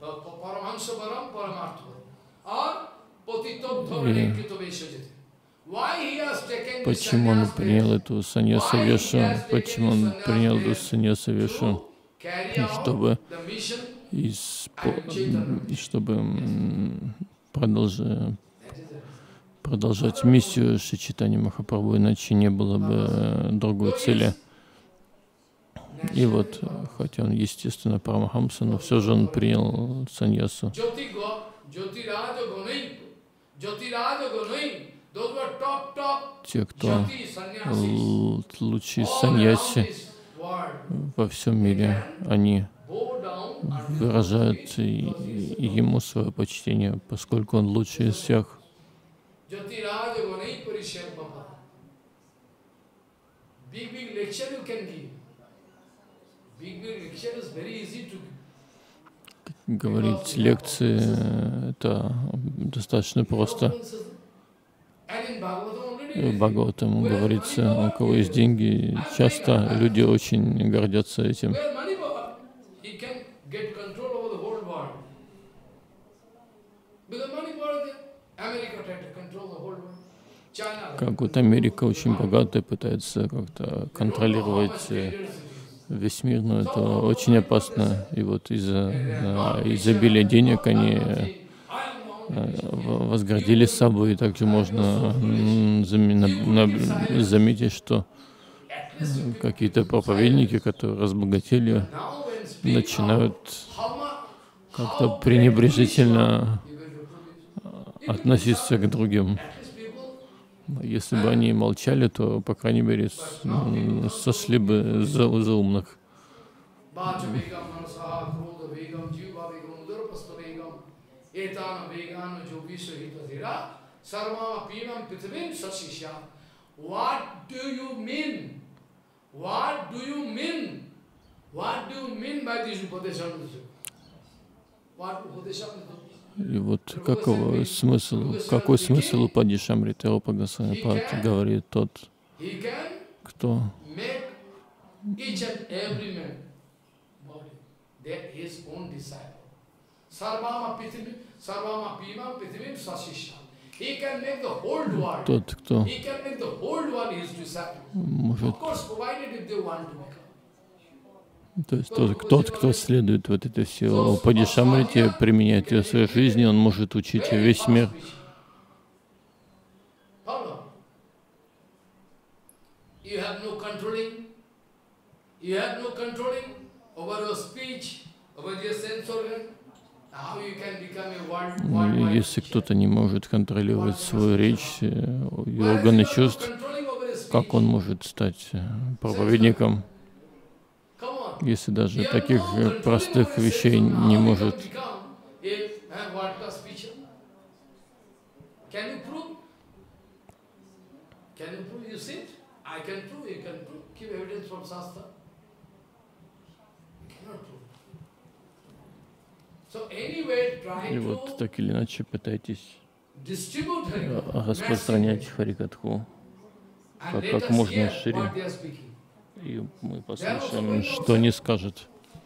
И почему он принял эту саньясу вешу? Почему он принял эту саньясу вешу? Чтобы продолжать миссию Шри Чайтанья Махапрабху, иначе не было бы другой цели. И вот, хотя он, естественно, Парамахамса, но все же он принял саньясу. Те, кто лучшие саньяси во всем мире, они выражают ему свое почтение, поскольку он лучший из всех. Говорить лекции — это достаточно просто. В Бхагаватам говорится, у кого есть деньги, часто люди очень гордятся этим. Как вот Америка очень богатая, пытается как-то контролировать весь мир, но это очень опасно. И вот из-за изобилия денег они возгордили собой. И также можно заметить, что какие-то проповедники, которые разбогатели, начинают как-то пренебрежительно относиться к другим. Если бы они молчали, то, по крайней мере, сошли бы за умных. И вот какой смысл Упадишамриты? Рупа Госвами Пад говорит: тот, кто может, то есть тот, кто следует вот это все Упадишамрите, применяет ее в своей жизни, он может учить весь мир. Если кто-то не может контролировать свою речь и органы чувств, как он может стать проповедником, если даже таких простых вещей не может? И вот так или иначе пытайтесь распространять Харикатху как можно шире. И мы послушаем, что они скажут.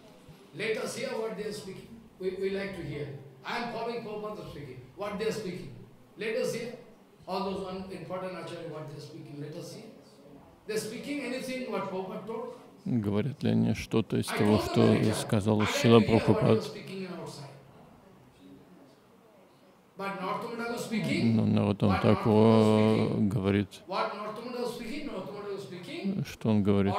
Говорят ли они что-то из того, что сказал Шрила Прабхупад? Но Нароттам Такур говорит, что он говорит?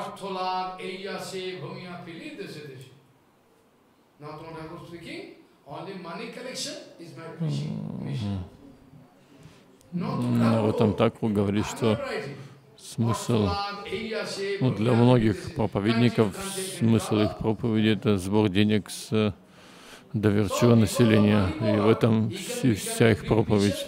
Нароттам Такур говорит, что смысл, для многих проповедников, смысл их проповеди — это сбор денег с доверчивого населения, и в этом вся их проповедь.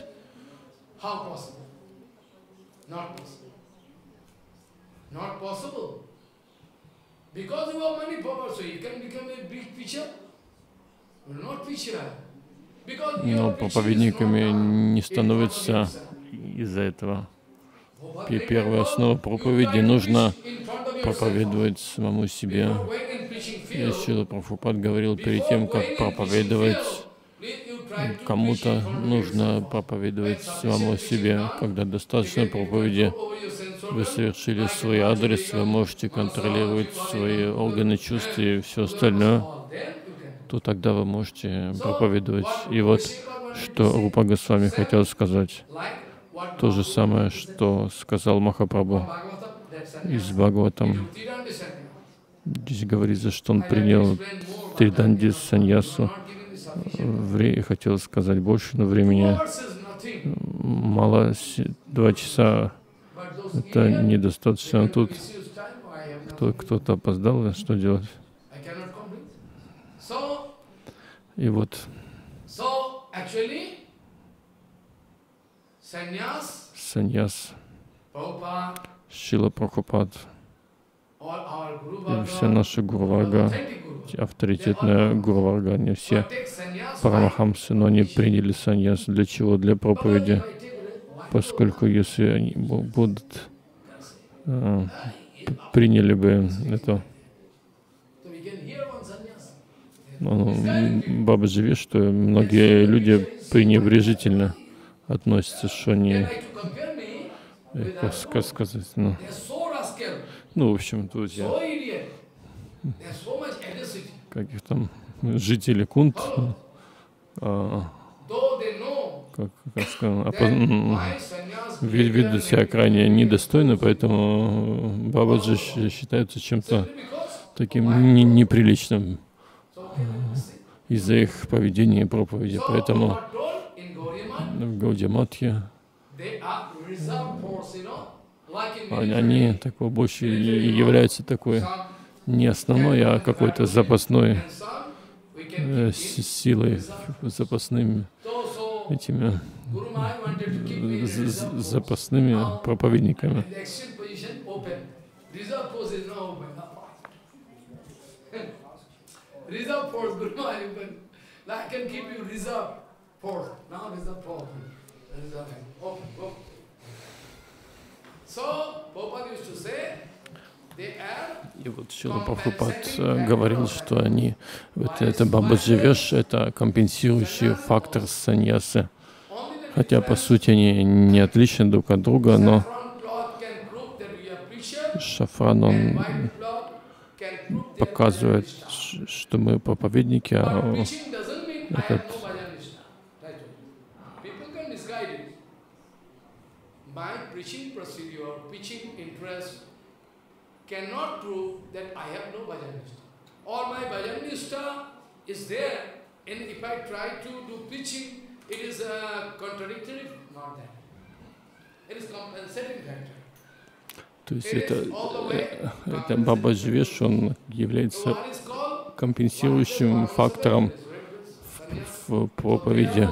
Но проповедниками не становятся из-за этого. Первая основа проповеди — нужно проповедовать самому себе. И Шрила Прабхупад говорил, перед тем, как проповедовать кому-то, нужно проповедовать самому себе. Когда достаточно проповеди вы совершили свой адрес, вы можете контролировать свои органы чувств и все остальное, то тогда вы можете проповедовать. И вот что Рупа Госвами хотел сказать. То же самое, что сказал Махапрабху из Бхагаватам. Здесь говорится, что он принял Триданди саньясу. Хотел сказать больше, но времени мало. 2 часа — это недостаточно. Тут кто-то опоздал, что делать? И вот саньяс, Шрила Прабхупад, и все наши Гуру-варга, авторитетная Гуру-варга, они все парамахамсы, но они приняли саньяс. Для чего? Для проповеди. Поскольку если они будут, приняли бы это, Бабаджи Виш, что многие люди пренебрежительно относятся, что они, как сказать, в общем, друзья, каких там жителей Кунт, как сказано, ведут себя крайне недостойно, поэтому Бабаджи считается чем-то таким неприличным из-за их поведения и проповеди. Поэтому в Гаудия-матхе они такой больше являются такой не основной, а какой-то запасной силой, запасными этими запасными проповедниками. И вот Шрила Прабхупад говорил, что они, это Бабаджи Виш, это компенсирующий фактор саньясы. Хотя, по сути, они не отличны друг от друга, но шафран, он показывает, что мы проповедники, а этот cannot prove that I have no bhajanista. Or my bhajanista is there, То есть это Бабаджи Веш, он является компенсирующим фактором в проповеди.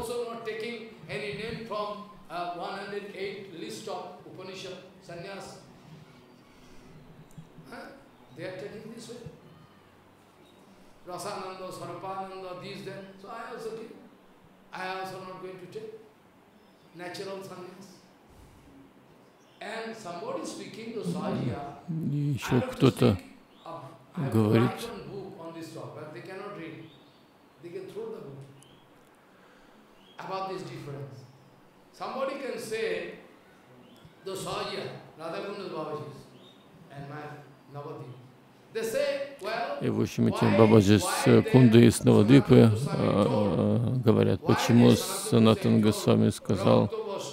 Rasananda, Sarapananda, these, that. So I also did. I also not going to take natural sannyas. And somebody speaking to Sahajya, И еще кто-то говорит, they cannot read it. They can throw the book about this difference. Somebody can say the Sahajya, Radhakunda's Babaji's and my Navadip. И, в общем, эти Бабаджи с Кунды и с Навадвипы говорят, почему Санатан Госвами сказал,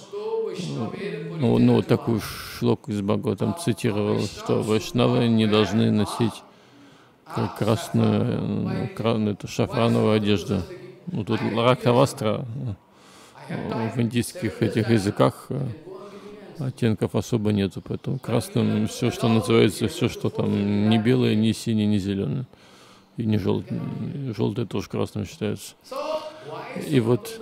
вот такую шлоку из Бхагаватам цитировал, что вайшнавы не должны носить красную, эту шафрановую одежду. Ну, тут ракхавастра в индийских этих языках оттенков особо нету, поэтому красным все, что называется, все, что там не белое, не синее, не зеленое, и не желтое. Желтое тоже красным считается. И вот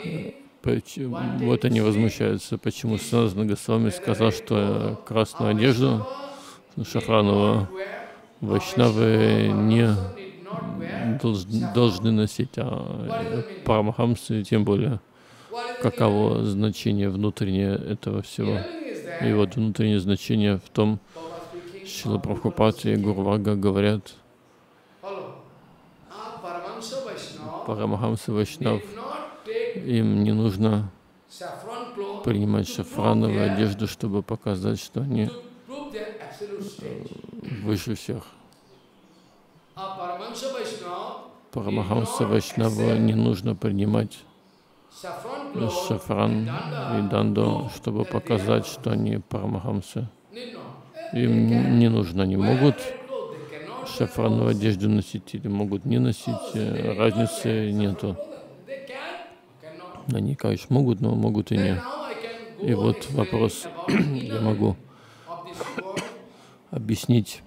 они возмущаются, почему Санатана Госвами сказал, что красную одежду шафрановую вайшнавы не должны носить, а парамахамсы тем более. Каково значение внутреннее этого всего? И вот внутреннее значение в том, Шрила Прабхупад и Гуру Варга говорят, Парамахамса Вайшнав, им не нужно принимать шафрановую одежду, чтобы показать, что они выше всех. Парамахамса Вайшнаву не нужно принимать шафран и данду, чтобы показать, что они парамахамсы. Им не нужно, они могут шафрановую одежду носить или могут не носить, разницы нету. Они, конечно, могут, но могут и не. И вот вопрос, я могу объяснить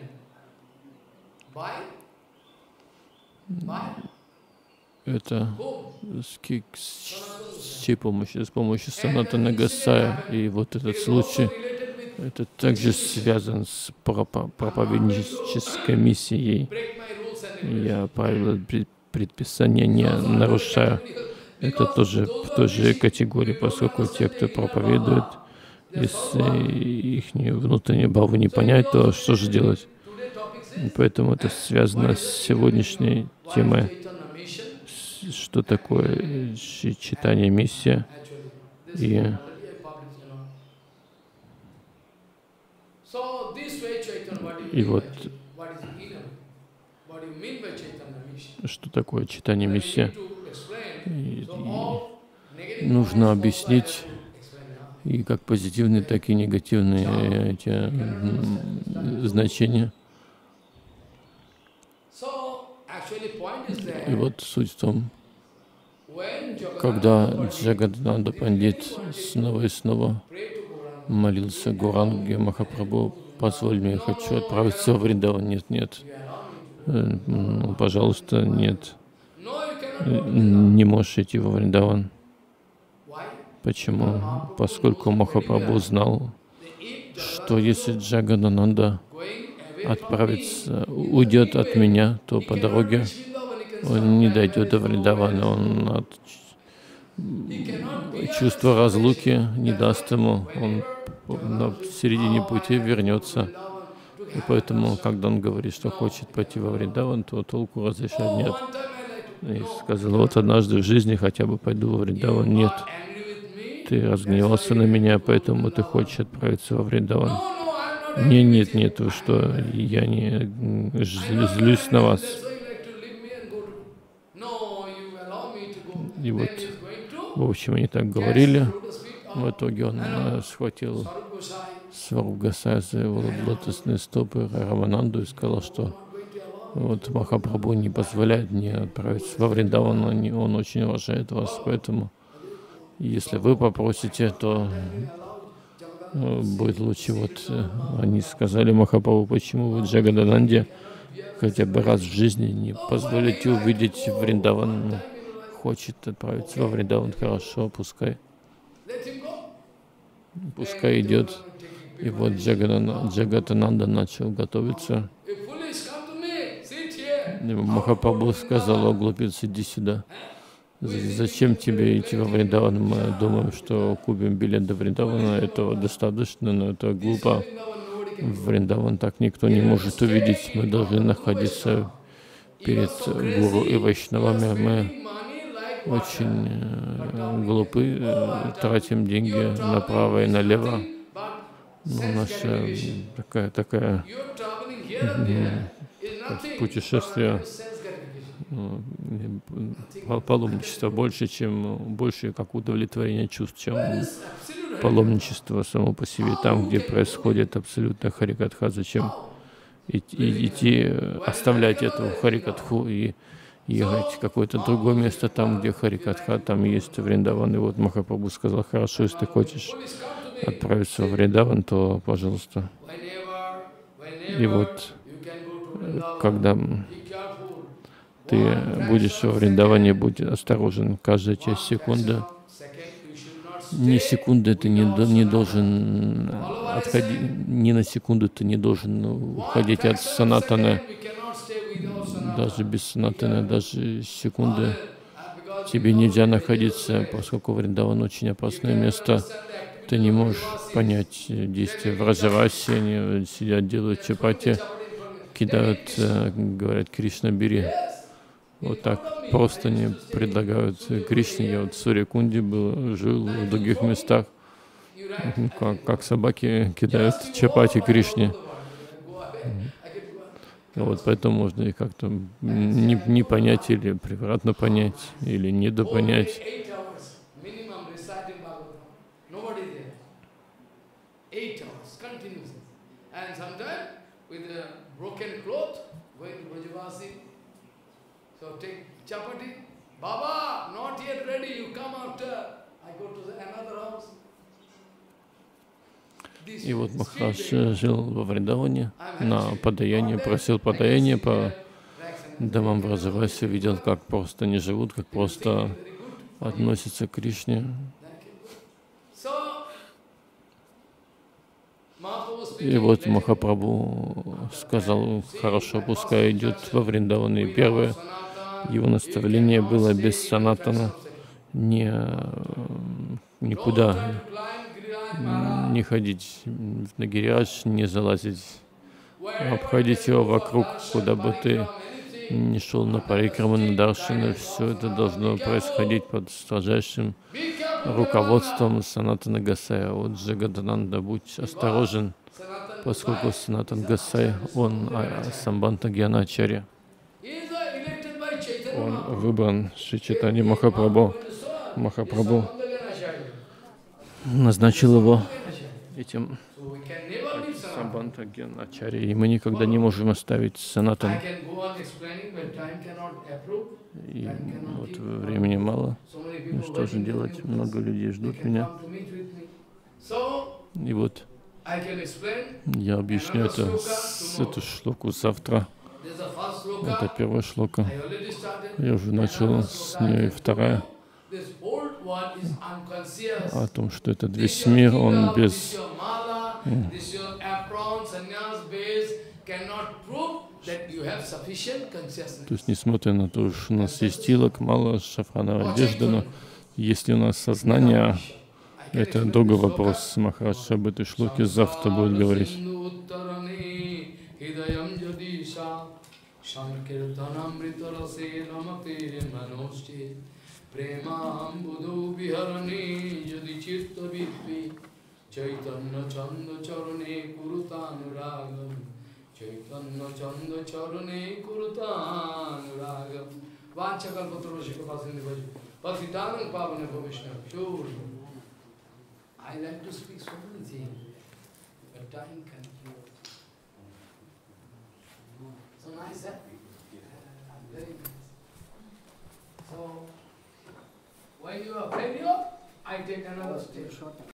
это с чьей помощью? С помощью Санатана Госвами. И вот этот случай, это также связан с проповеднической миссией. Я правила предписания не нарушаю. Это тоже в той же категории, поскольку те, кто проповедует, если их внутреннюю бхаву не понять, то что же делать? И поэтому это связано с сегодняшней темой. Что такое читание миссия и вот что такое читание миссия. И нужно объяснить и как позитивные, так и негативные эти значения. И вот суть в том, когда Джагадананда Пандит снова и снова молился Гауранге Махапрабху, позволь мне, я хочу отправиться во Вриндаван. Нет, нет, пожалуйста, нет, не можешь идти во Вриндаван. Почему? Поскольку Махапрабху знал, что если Джагадананда уйдет от меня, то по дороге он не дойдет до Вриндавана, он от чувства разлуки не даст ему, он на середине пути вернется. И поэтому, когда он говорит, что хочет пойти во Вриндаван, то толку разрешать нет. И сказал, вот однажды в жизни хотя бы пойду во Вриндаван. Нет, ты разгневался на меня, поэтому ты хочешь отправиться во Вриндаван. Нет, нет, что я не злюсь на вас. И вот, в общем, они так говорили. В итоге он схватил Сварупа Госвами за его лотосные стопы Рамананду и сказал, что Вот Махапрабху не позволяет мне отправиться во Вриндаван, он очень уважает вас, поэтому если вы попросите, то будет лучше. Вот они сказали Махапрабху, почему вы Джагадананде хотя бы раз в жизни не позволите увидеть Вриндаван. Ну, хочет отправиться во Вриндаван, хорошо, пускай идет. И вот Джагатананда начал готовиться. Махапрабху сказал: о глупец, иди сюда. Зачем тебе идти во Вриндаван? Мы думаем, что купим билет до Вриндавана, этого достаточно, но это глупо. В Вриндаван так никто не может увидеть. Мы должны находиться перед гуру и вайшнавами. Мы очень глупы, тратим деньги направо и налево. Но наша такая путешествие, паломничество больше как удовлетворение чувств, чем паломничество само по себе. Там, где происходит абсолютно харикатха, зачем идти, оставлять эту харикатху и ехать в какое-то другое место, там, где харикатха, там есть Вриндаван. И вот Махапрабху сказал: хорошо, если ты хочешь отправиться в Вриндаван, то пожалуйста. И вот когда ты будешь во Вриндаване, будь осторожен, каждая часть секунды. Ни секунды ты не должен отходить, ни на секунду ты не должен уходить от санатаны. Даже без санатаны, даже секунды тебе нельзя находиться, поскольку Вриндаван очень опасное место. Ты не можешь понять действия в Раджавасе, они сидят, делают чапати, кидают, говорят: Кришна, бери. Вот так просто не предлагают Кришне. Я вот в Сурьякунде жил в других местах, как собаки кидают чапати Кришне. Вот поэтому можно и как-то не понять, или превратно понять, или недопонять. So take chapati. Baba, not yet ready, you come after. I go to another house. И вот Махарадж жил во Вриндаване на подаяние, просил подаяние по домам в Раджавасе, видел, как просто они живут, как просто относятся к Кришне. И вот Махапрабху сказал: хорошо, пускай идет во Вриндаван. И первое его наставление было: без санатана никуда не ходить, на Гириадж не залазить, обходить его вокруг, куда бы ты ни шел, на парикраму, на даршаны. Все это должно происходить под строжайшим руководством Санатана Госая. Вот Джагадананда, будь осторожен, поскольку Санатан Госай, он Самбанта Гьяначарья. Он выбран Шри Чайтанья Махапрабху. Махапрабху назначил его этим Самбанта Гьяначарьей, и мы никогда не можем оставить Санатан. И вот времени мало. Ну что же делать? Много людей ждут меня. И вот я объясню эту шлоку завтра. Это первая шлока. Я уже начал с нее, и вторая. О том, что этот весь мир, он без... То есть, несмотря на то, что у нас есть тилок, мало шафрановой одежды, но если у нас сознание, это другой вопрос. Махарадж об этой шлоке завтра будет говорить. Chaitanya Chanda Charane Kurutanuragam Vanchakalpatarashika Pasini Bhaju Pasitanam Pavana Bhavishna. Sure. I like to speak so many things, but time can. So nice, eh? Very nice. So, when you are failure, I take another step.